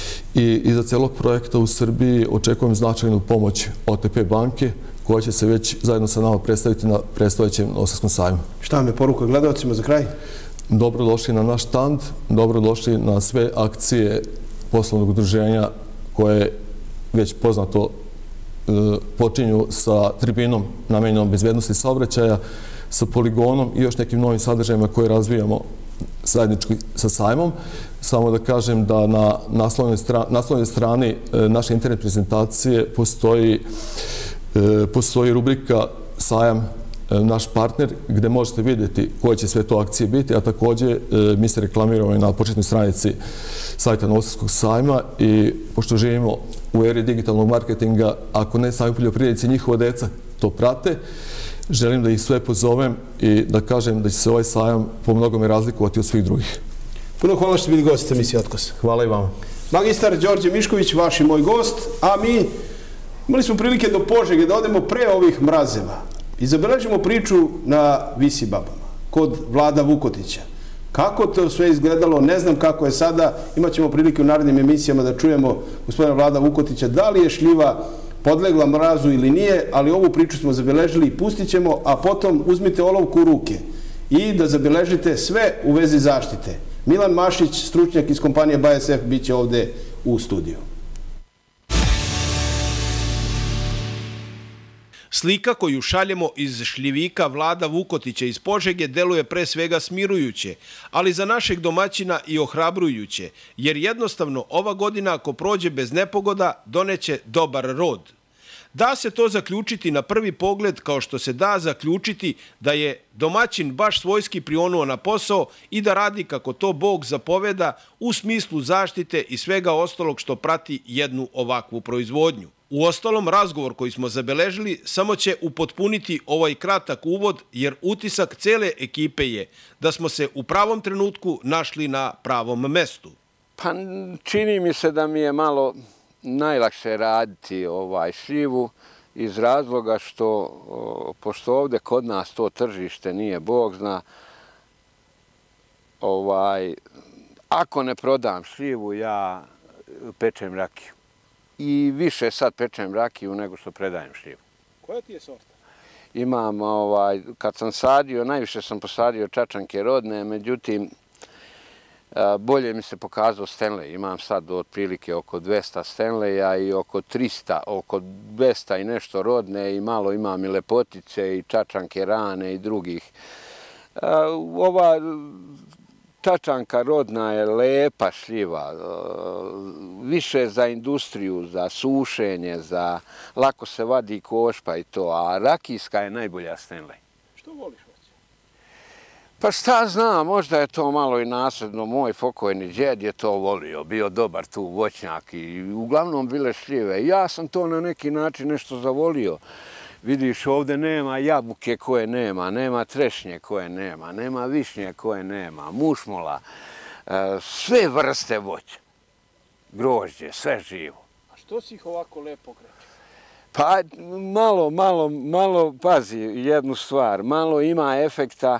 I iza celog projekta u Srbiji očekujem značajnu pomoć O T P banke, koja će se već zajedno sa nama predstaviti na predstojećem Novosadskom sajmu. Šta vam je poruka gledalcima za kraj? Dobrodošli na naš štand, dobrodošli na sve akcije poslovnog udruženja koje već poznato e, počinju sa tribinom namenjenom bezbednosti saobraćaja, sa poligonom i još nekim novim sadržajima koje razvijamo zajednički sa sajmom. Samo da kažem da na naslovnoj strani, naslovnoj strani e, naše internet prezentacije postoji, e, postoji rubrika Sajam naš partner, gde možete vidjeti koje će sve to akcije biti, a također mi se reklamiramo i na početnoj stranici sajta Novosadskog sajma i pošto živimo u eri digitalnog marketinga, ako ne sami poljoprivrednici, njihova deca to prate, želim da ih sve pozovem i da kažem da će se ovaj sajam po mnogome razlikovati od svih drugih. Puno hvala što ste bili gosti emisije Otkos. Hvala i vama. Magistar Đorđe Mišković, vaš i moj gost, a mi imali smo prilike do Požege da odemo pre ovih mrazeva i zabeležimo priču na Visibabama, kod Vlada Vukotića. Kako to sve izgledalo, ne znam kako je sada, imat ćemo prilike u narednim emisijama da čujemo gospodina Vlada Vukotića, da li je šljiva podlegla mrazu ili nije, ali ovu priču smo zabeležili i pustit ćemo, a potom uzmite olovku u ruke i da zabeležite sve u vezi zaštite. Milan Mašić, stručnjak iz kompanije B A S F, bit će ovde u studiju. Slika koju šaljemo iz šljivika Vlada Vukotića iz Požege deluje pre svega smirujuće, ali za našeg domaćina i ohrabrujuće, jer jednostavno ova godina ako prođe bez nepogoda doneće dobar rod. Da se to zaključiti na prvi pogled kao što se da zaključiti da je domaćin baš svojski prionuo na posao i da radi kako to Bog zapoveda u smislu zaštite i svega ostalog što prati jednu ovakvu proizvodnju. U ostalom, razgovor koji smo zabeležili samo će upotpuniti ovaj kratak uvod, jer utisak cele ekipe je da smo se u pravom trenutku našli na pravom mestu. Pa čini mi se da mi je malo najlakše raditi ovaj šljivu iz razloga što, pošto ovde kod nas to tržište nije Bog zna, ovaj, ako ne prodam šljivu, ja pečem rakiju. I više sad pečem rakiju nego što predajem šljivu. Koja ti je sorta? Imam, ovaj, kad sam sadio, najviše sam posadio čačanke rodne, međutim, bolje mi se pokazao Stanley. Imam sad otprilike oko dvesta Stanleya i oko trista, oko dvesta i nešto rodne i malo imam i lepotice i čačanke rane i drugih. Ova čačanka rodna je lepa šljiva, više za industriju, za sušenje, za lako se vadi košpa i to, a rakijska je najbolja Stanley. Što voliš voće? Pa šta znam, možda je to malo i nasledno. Moj pokojni djed je to volio, bio dobar tu voćnjak i uglavnom bile šljive. Ja sam to na neki način nešto zavolio. Vidiš, ovde nema jabuke koje nema, nema trešnje koje nema, nema višnje koje nema, mušmola, sve vrste voća, grožđe, sve živo. A što si ih ovako lepo krećeš? Pa malo, malo, malo, pazi jednu stvar, malo ima efekta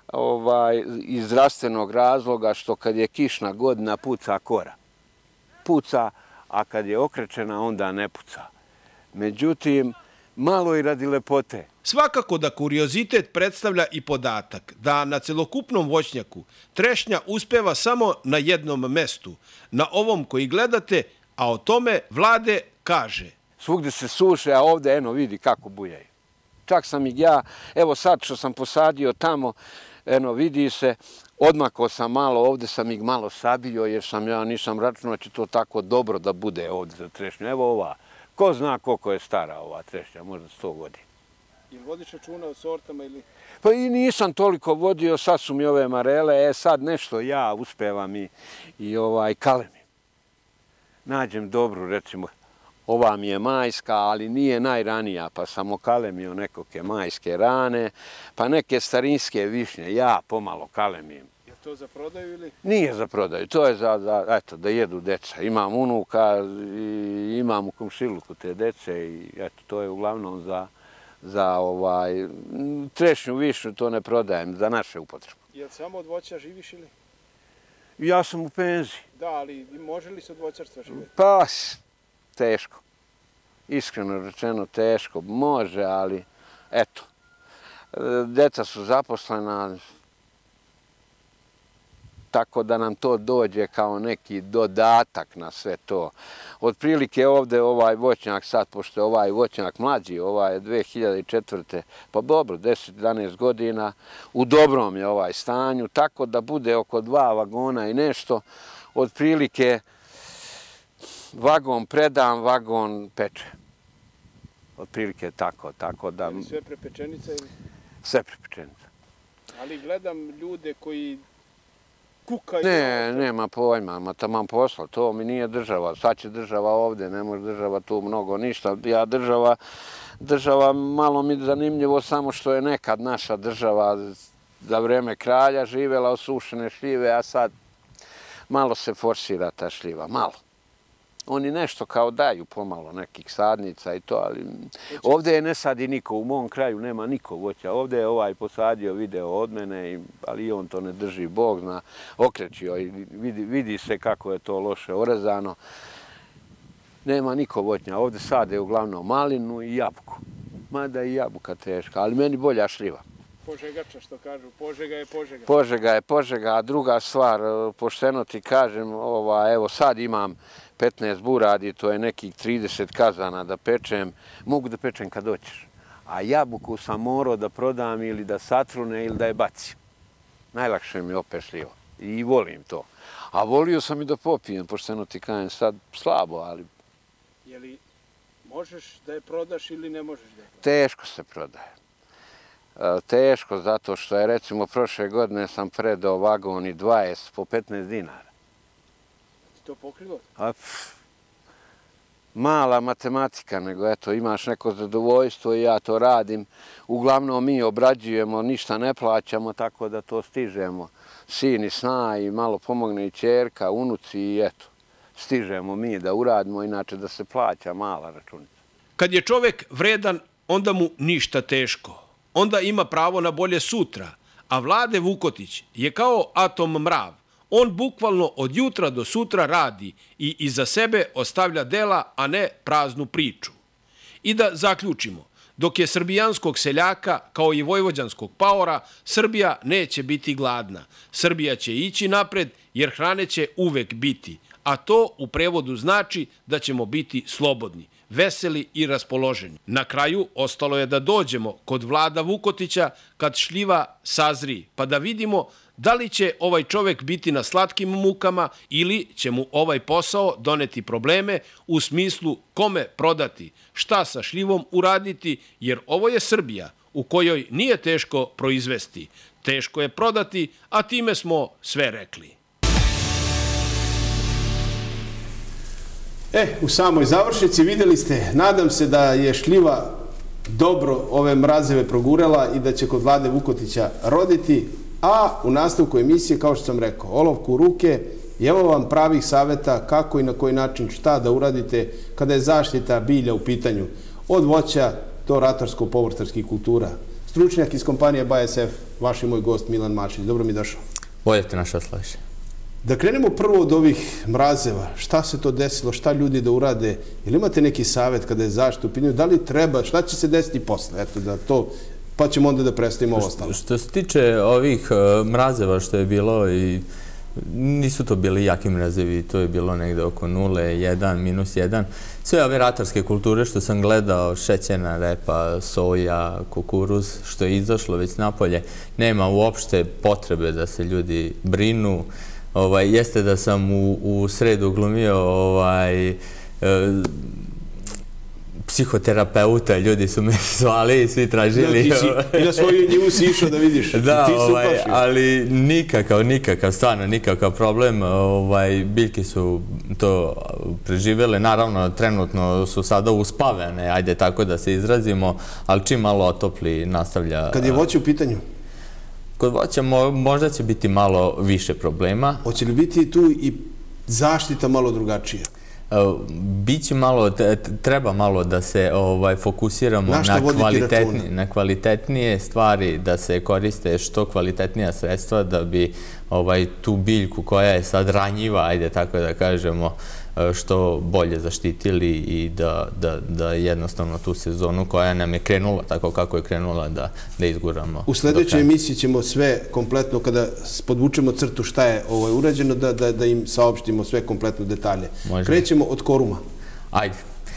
iz zdravstvenog razloga što kad je kišna godina puca kora. Puca, a kad je okrečena onda ne puca. Međutim, malo i radi lepote. Svakako da kuriozitet predstavlja i podatak da na celokupnom voćnjaku trešnja uspeva samo na jednom mestu, na ovom koji gledate, a o tome Vlade kaže. Svugde se suše, a ovde, eno, vidi kako bujaju. Čak sam ih ja, evo sad što sam posadio tamo, eno, vidi se, odmakao sam malo, ovde sam ih malo sabio, jer sam ja nisam računao će to tako dobro da bude ovde za trešnju. Evo ova. Ko zna koliko je stara ova trešnja, možda sto godina. Ili vodiš računa o sortama ili... Pa i nisam toliko vodio, sad su mi ove marele, e sad nešto ja uspevam i, i ovaj kalemim. Nađem dobru, recimo, ova mi je majska, ali nije najranija, pa sam okalemio nekoke majske rane, pa neke starinske višnje, ja pomalo kalemim. Je to za prodaju ili? Nije za prodaju, to je za, za eto, da jedu deca. Imam unuka i imam u komšiluku te dece i eto, to je uglavnom za, za ovaj, trešnju višnju, to ne prodajem, za naše upotrebe. Je li samo od voća živiš ili? Ja sam u penziji. Da, ali može li se od voćarstva živjeti? Pa, teško. Iskreno rečeno teško. Može, ali eto. Deca su zaposlena, tako da nam to dođe kao neki dodatak na sve to. Otprilike ovde ovaj voćnjak sad, pošto je ovaj voćnjak mlađi, ovaj je dve hiljade četvrte. pa dobro, deset do jedanaest godina, u dobrom je ovaj stanju, tako da bude oko dva vagona i nešto, otprilike vagon predam, vagon peče. Otprilike tako, tako da... Je li sve prepečenica ili? Sve prepečenica. Ali gledam ljude koji kukaju... Ne, nema pojma, ma taman posla, to mi nije država. Sad će država ovde, ne može država tu mnogo ništa. Ja država, država malo mi zanimljivo samo što je nekad naša država za vreme kralja živela osušene šljive, a sad malo se forsira ta šljiva, malo. Oni nešto kao daju pomalo nekih sadnica i to, ali ovde je ne sadi niko, u mom kraju nema niko voća. Ovde je ovaj posadio video od mene, ali on to ne drži, Bog zna, okrećio i vidi se kako je to loše orezano. Nema niko voćnja, ovde sade uglavnom malinu i jabuku. Mada je i jabuka teška, ali meni bolja šljiva. Požegača što kažu, Požega je Požega. Požega je Požega, a druga stvar, pošteno ti kažem, evo sad imam petnaest buradi, to je nekih trideset kazana da pečem, mogu da pečem kad hoćeš. A jabuku sam morao da prodam ili da satrune ili da je bacim. Najlakše mi je opet šljivo i volim to. A volio sam i da popijem, pošteno ti kažem, sad slabo, ali... Je li možeš da je prodaš ili ne možeš da je prodaš? Teško se prodaje. Teško, zato što je, recimo, prošle godine sam predao vagon i dvadeset po petnaest dinara. Ti to pokrilo? mala matematika, nego eto, imaš neko zadovoljstvo i ja to radim. Uglavnom mi obrađujemo, ništa ne plaćamo, tako da to stižemo. Sin i sna i malo pomogne i ćerka, unuci i eto, stižemo mi da uradimo, inače da se plaća mala računica. Kad je čovek vredan, onda mu ništa teško. Onda ima pravo na bolje sutra. A Vlade Vukotić je kao atom mrav. On bukvalno od jutra do sutra radi i iza sebe ostavlja dela, a ne praznu priču. I da zaključimo, dok je srbijanskog seljaka, kao i vojvođanskog paora, Srbija neće biti gladna. Srbija će ići napred jer hrane će uvek biti. A to u prevodu znači da ćemo biti slobodni, veseli i raspoloženi. Na kraju ostalo je da dođemo kod Vlada Vukotića kad šljiva sazri, pa da vidimo da li će ovaj čovek biti na slatkim mukama ili će mu ovaj posao doneti probleme u smislu kome prodati, šta sa šljivom uraditi, jer ovo je Srbija u kojoj nije teško proizvesti, teško je prodati, a time smo sve rekli. E, u samoj završnici vidjeli ste, nadam se da je šljiva dobro ove mrazeve progurala i da će kod Vlade Vukotića roditi, a u nastavku emisije, kao što sam rekao, olovku u ruke, i evo vam pravih savjeta kako i na koji način šta da uradite kada je zaštita bilja u pitanju, od voća do ratarsko-povrtarskih kultura. Stručnjak iz kompanije B A S F, vaš i moj gost Milan Mašić. Dobro mi došao. Bolje te našao, Slaviše. Da krenemo prvo od ovih mrazeva, šta se to desilo, šta ljudi da urade, ili imate neki savjet kada je zaštita u pitanju, da li treba, šta će se desiti posle, eto da to, pa ćemo onda da predstavimo ovo ostalo. Što se tiče ovih mrazeva što je bilo, i nisu to bili jaki mrazevi, to je bilo negde oko nule, jedan, minus jedan. Sve ove ratarske kulture što sam gledao, šećerna repa, soja, kukuruz, što je izašlo već napolje, nema uopšte potrebe da se ljudi brinu. Jeste da sam u sredu glumio psihoterapeuta, ljudi su me zvali i svi tražili. I na svoju njivu si išao da vidiš. Da, ali nikakav, nikakav, stvarno nikakav problem. Biljke su to preživjele. Naravno, trenutno su sada uspavene, ajde tako da se izrazimo, ali čim malo otopli nastavlja. Kad je voće u pitanju? Kod voća možda će biti malo više problema. Hoće li biti tu i zaštita malo drugačija? Biće malo, treba malo da se fokusiramo na kvalitetnije stvari, da se koriste što kvalitetnija sredstva da bi tu biljku koja je sad ranjiva, ajde tako da kažemo, što bolje zaštitili i da jednostavno tu sezonu koja nam je krenula tako kako je krenula da izguramo. U sljedećoj emisiji ćemo sve kompletno, kada podvučemo crtu šta je urađeno, da im saopštimo sve kompletno detalje. Krećemo od koruma. Ajde.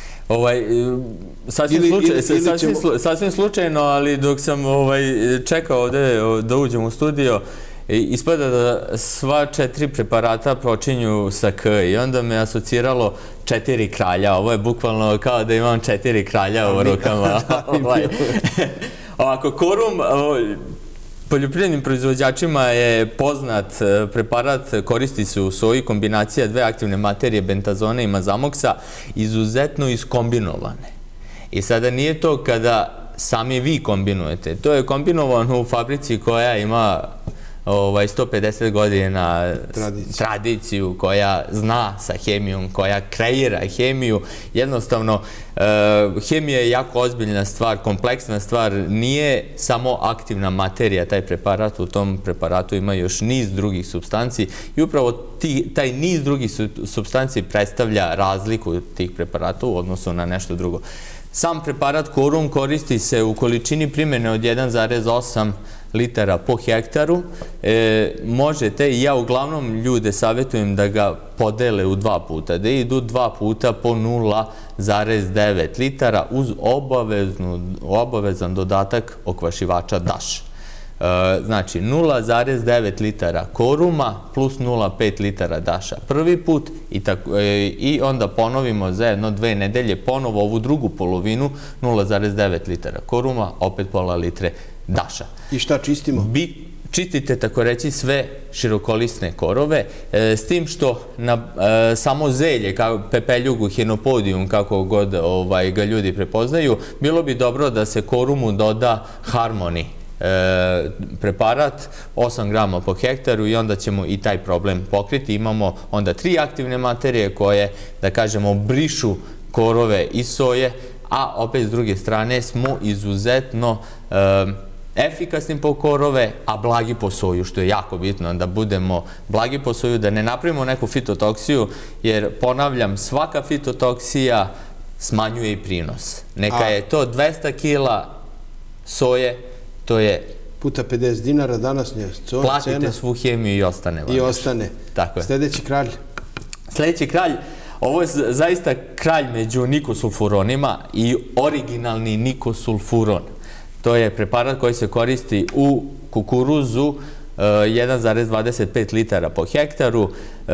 Sasvim slučajno, ali dok sam čekao ovde da uđem u studio, ispada da sva četiri preparata počinju sa K i onda me asociralo četiri kralja. Ovo je bukvalno kao da imam četiri kralja u rukama. Ovako, korum poljoprivrednim proizvođačima je poznat preparat, koristi se u soji, kombinacija dve aktivne materije, bentazone i mazamoksa, izuzetno iskombinovane. I sada nije to kada sami vi kombinujete. To je kombinovano u fabrici koja ima sto pedeset godina tradiciju, koja zna sa hemijom, koja kreira hemiju. Jednostavno, hemija je jako ozbiljna stvar, kompleksna stvar. Nije samo aktivna materija taj preparat, u tom preparatu ima još niz drugih supstanci i upravo taj niz drugih supstanci predstavlja razliku tih preparata u odnosu na nešto drugo. Sam preparat korum koristi se u količini primjene od jedan zarez osam litara po hektaru. Možete, i ja uglavnom ljude savjetujem da ga podele u dva puta, da idu dva puta po nula zarez devet litara uz obavezan dodatak okvašivača daš. Znači, nula zarez devet litara koruma plus nula zarez pet litara daša prvi put i onda ponovimo za jedno dve nedelje ponovo ovu drugu polovinu, nula zarez devet litara koruma, opet pola litre daša. I šta čistimo? čistite tako reći sve širokolisne korove, s tim što na samo zelje, pepeljugu, hinopodium, kako god ga ljudi prepoznaju, bilo bi dobro da se korumu doda Harmony preparat, osam grama po hektaru, i onda ćemo i taj problem pokriti. Imamo onda tri aktivne materije koje, da kažemo, brišu korove i soje, a opet s druge strane smo izuzetno efikasni po korove, a blagi po soju, što je jako bitno, da budemo blagi po soju, da ne napravimo neku fitotoksiju, jer, ponavljam, svaka fitotoksija smanjuje i prinos. Neka je to dvesta kila soje, to je... Puta pedeset dinara današnje cena. Platite svu hemiju i ostane. I ostane. Tako je. Sljedeći kralj. Sljedeći kralj, ovo je zaista kralj među nikosulfuronima i originalni nikosulfuron. To je preparat koji se koristi u kukuruzu, jedan zarez dvadeset pet litara po hektaru.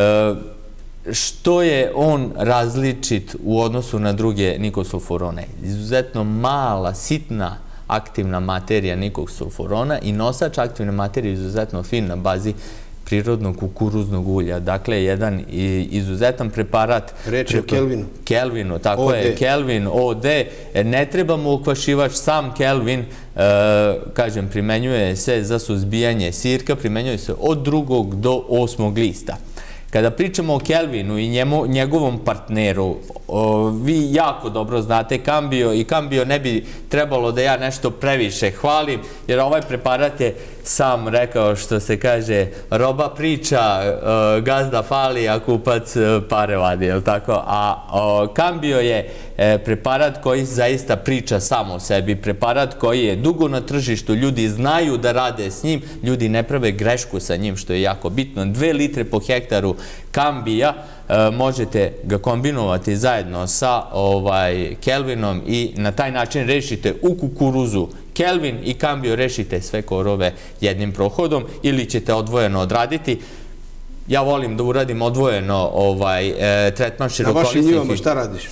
Što je on različit u odnosu na druge nikosulfurone? Izuzetno mala, sitna aktivna materija nikosulfurona i nosač aktivne materije izuzetno fin na bazi prirodnog kukuruznog ulja. Dakle, jedan izuzetan preparat. Reč je o Kelvinu. Kelvinu, tako je. Kelvin O D. Ne trebamo ukvašivač, sam Kelvin, kažem, primenjuje se za suzbijanje sirka, primenjuje se od drugog do osmog lista. Kada pričamo o Kelvinu i njegovom partneru, vi jako dobro znate Cambio i Cambio ne bi trebalo da ja nešto previše hvalim, jer ovaj preparat je sam rekao, što se kaže, roba priča, gazda fali, a kupac pare vadi, je li tako? A Cambio je preparat koji zaista priča sam o sebi, preparat koji je dugo na tržištu, ljudi znaju da rade s njim, ljudi ne prave grešku sa njim, što je jako bitno. Dve litre po hektaru Cambija, možete ga kombinovati zajedno sa Kelvinom i na taj način rešite u kukuruzu Kelvin i Cambio, rešite sve korove jednim prohodom, ili ćete odvojeno odraditi. Ja volim da uradim odvojeno tretman širokolisnih. Na vašim njivama šta radiš?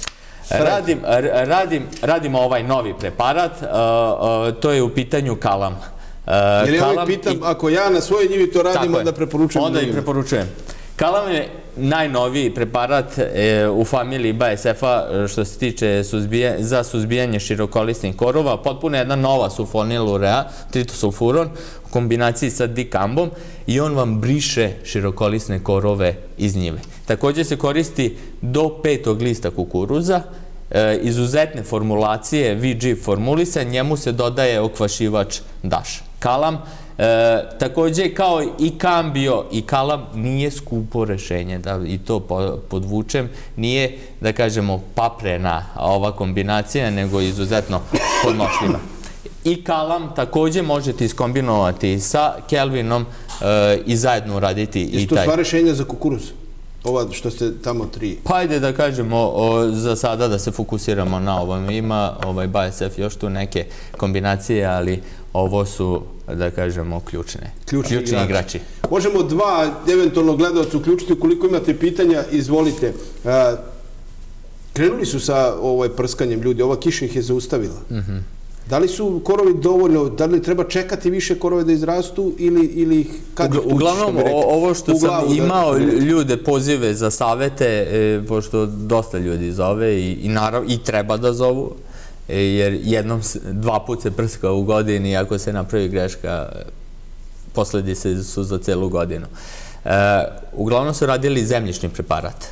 Radim ovaj novi preparat, to je u pitanju Kalam. Jer ja uvijek pitam, ako ja na svojoj njivi to radim, onda preporučujem drugim. Onda i preporučujem. Kalam je najnoviji preparat u familiji B A S F-a što se tiče za suzbijanje širokolisnih korova. Potpuno jedna nova sulfonilurea, tritosulfuron, u kombinaciji sa dikambom, i on vam briše širokolisne korove iz njive. Također se koristi do petog lista kukuruza, izuzetne formulacije, V G formulisa, njemu se dodaje okvašivač Dash. Kalam, također kao i Cambio i Kalam, nije skupo rešenje, i to podvučem, nije, da kažemo, paprena ova kombinacija, nego izuzetno podnošljiva. I Kalam također možete iskombinovati sa Kelvinom i zajedno uraditi i taj. Jesu to sva rešenja za kukuruz? Ova što ste tamo tri? Pa ajde da kažemo za sada da se fokusiramo na ovom. Ima B A S F još tu neke kombinacije, ali ovo su, da kažemo, ključne. Ključni igrači. Možemo dva eventualno gledalca uključiti. Ukoliko imate pitanja, izvolite. Krenuli su sa prskanjem ljudi. Ova kiša ih je zaustavila. Da li su korovi dovoljno, da li treba čekati više korove da izrastu ili ih kad ih pući? Uglavnom, ovo što sam imao ljude pozive za savete, pošto dosta ljudi zove i treba da zovu, jer jednom, dva put se prska u godini, ako se napravi greška, posledice su za celu godinu. Uglavnom su radili zemljišni preparat.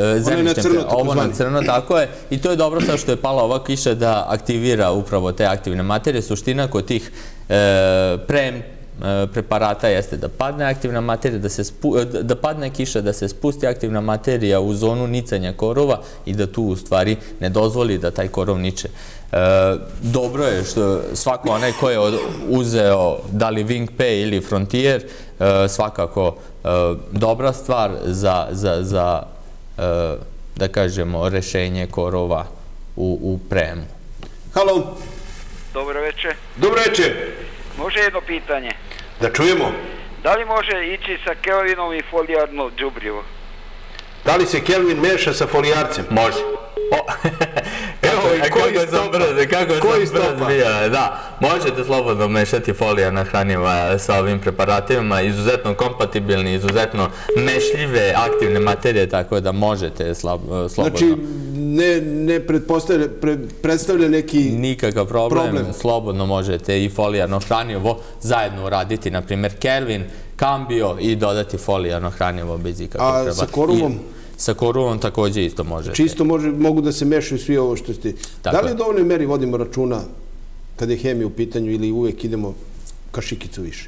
Ovo na crno, tako je. I to je dobro sad što je pala ova kiša da aktivira upravo te aktivne materije. Suština kod tih prem preparata jeste da padne aktivna materija, da padne kiša, da se spusti aktivna materija u zonu nicanja korova i da tu u stvari ne dozvoli da taj korov niče. Dobro je što svako onaj ko je uzeo da li Wingpay ili Frontier, svakako dobra stvar za, da kažemo, rešenje korova u premu. Halo. Dobro večer. Dobro večer. Može jedno pitanje? Da čujemo. Da li može ići sa Kelvinom i folijarno đubrivo? Da li se Kelvin meša sa folijarcem? Može. Evo, koji kako sam brz, kako sam brz bio. Da, možete slobodno mešati folija na hranjiva sa ovim preparatima, izuzetno kompatibilni, izuzetno mešljive, aktivne materije, tako da možete slobodno. Znači, ne predstavlja neki nikakav problem, slobodno možete i folijano hranjivo zajedno uraditi, na primjer Kelvin, Cambio i dodati folijano hranjivo bez ikakvog treba. A sa koruvom? Sa koruvom također isto možete. Čisto mogu da se mešaju svi ovo što ste... Da li u dovoljnoj meri vodimo računa kada je hemija u pitanju ili uvek idemo kašikicu više?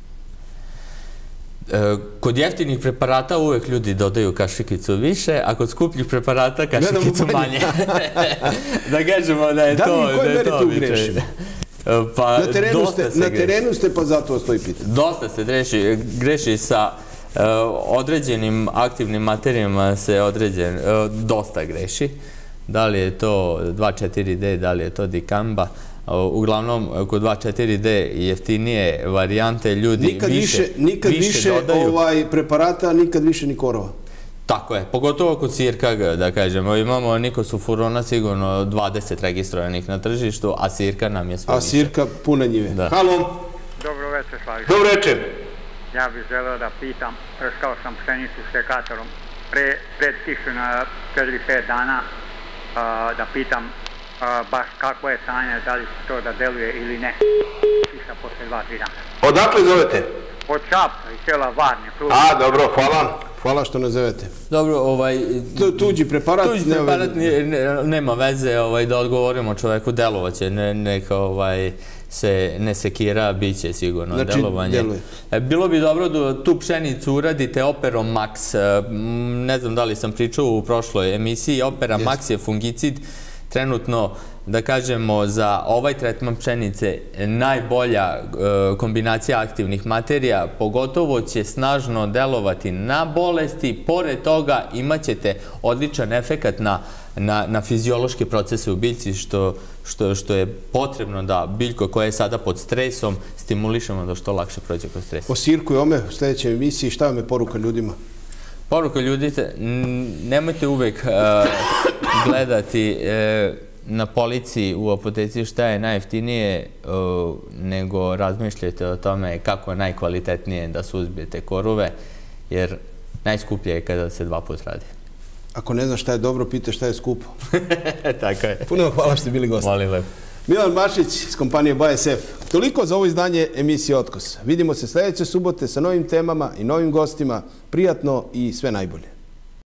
Kod jeftinih preparata uvek ljudi dodaju kašikicu više, a kod skupljih preparata kašikicu manje. Da kažemo da je to... Da li i koje meri tu grešimo? Na terenu ste, pa zato vas to i pitam. Dosta se greši sa određenim aktivnim materijama, se određen, dosta greši. Da li je to dva četiri D, da li je to dikamba. Uglavnom, kod dva četiri D jeftinije varijante ljudi više dodaju. Nikad više preparata, nikad više ni korova. Tako je, pogotovo kod sirka, da kažemo. Imamo nikosufurona sigurno dvadeset registrovanih na tržištu, a sirka nam je sve više. A sirka puna njive. Halo. Dobro večer, Slaviša. Dobro večer. Ja bih želeo da pitam, prskao sam pšenicu sekatorom pred kišu na četiri pet dana, da pitam baš kako je stanje, da li to da deluje ili ne. Kiša posle dva tri dana. Odakle zovete? Od Šapca i sela Varnje. A, dobro, hvala. Hvala što nazovete. Dobro, ovaj... Tuđi preparat? Tuđi preparat nema veze da odgovorimo čoveku, delovaće, neka se ne sekira, bit će sigurno delovanje. Bilo bi dobro da tu pšenicu uradite Operom Max. Ne znam da li sam pričao u prošloj emisiji. Opera Max je fungicid. Trenutno, da kažemo, za ovaj tretman pšenice najbolja kombinacija aktivnih materija, pogotovo će snažno delovati na bolesti, pored toga imat ćete odličan efekat na fiziološke procese u biljci, što je potrebno da biljko koja je sada pod stresom stimulišemo da što lakše prođe kroz stres. O sirku i ome u sljedećoj emisiji, šta vam je poruka ljudima? Poruka ljudima, nemojte uvek gledati na polici u apoteci šta je najjeftinije, nego razmišljajte o tome kako je najkvalitetnije da suzbijete korove, jer najskuplje je kada se dva put radi. Ako ne znaš šta je dobro, pita šta je skupo. Tako je. Puno hvala što ste bili gosti. Molim lepo. Milan Mašić iz kompanije B A S F. Toliko za ovo izdanje emisije Otkos. Vidimo se sljedeće subote sa novim temama i novim gostima. Prijatno i sve najbolje.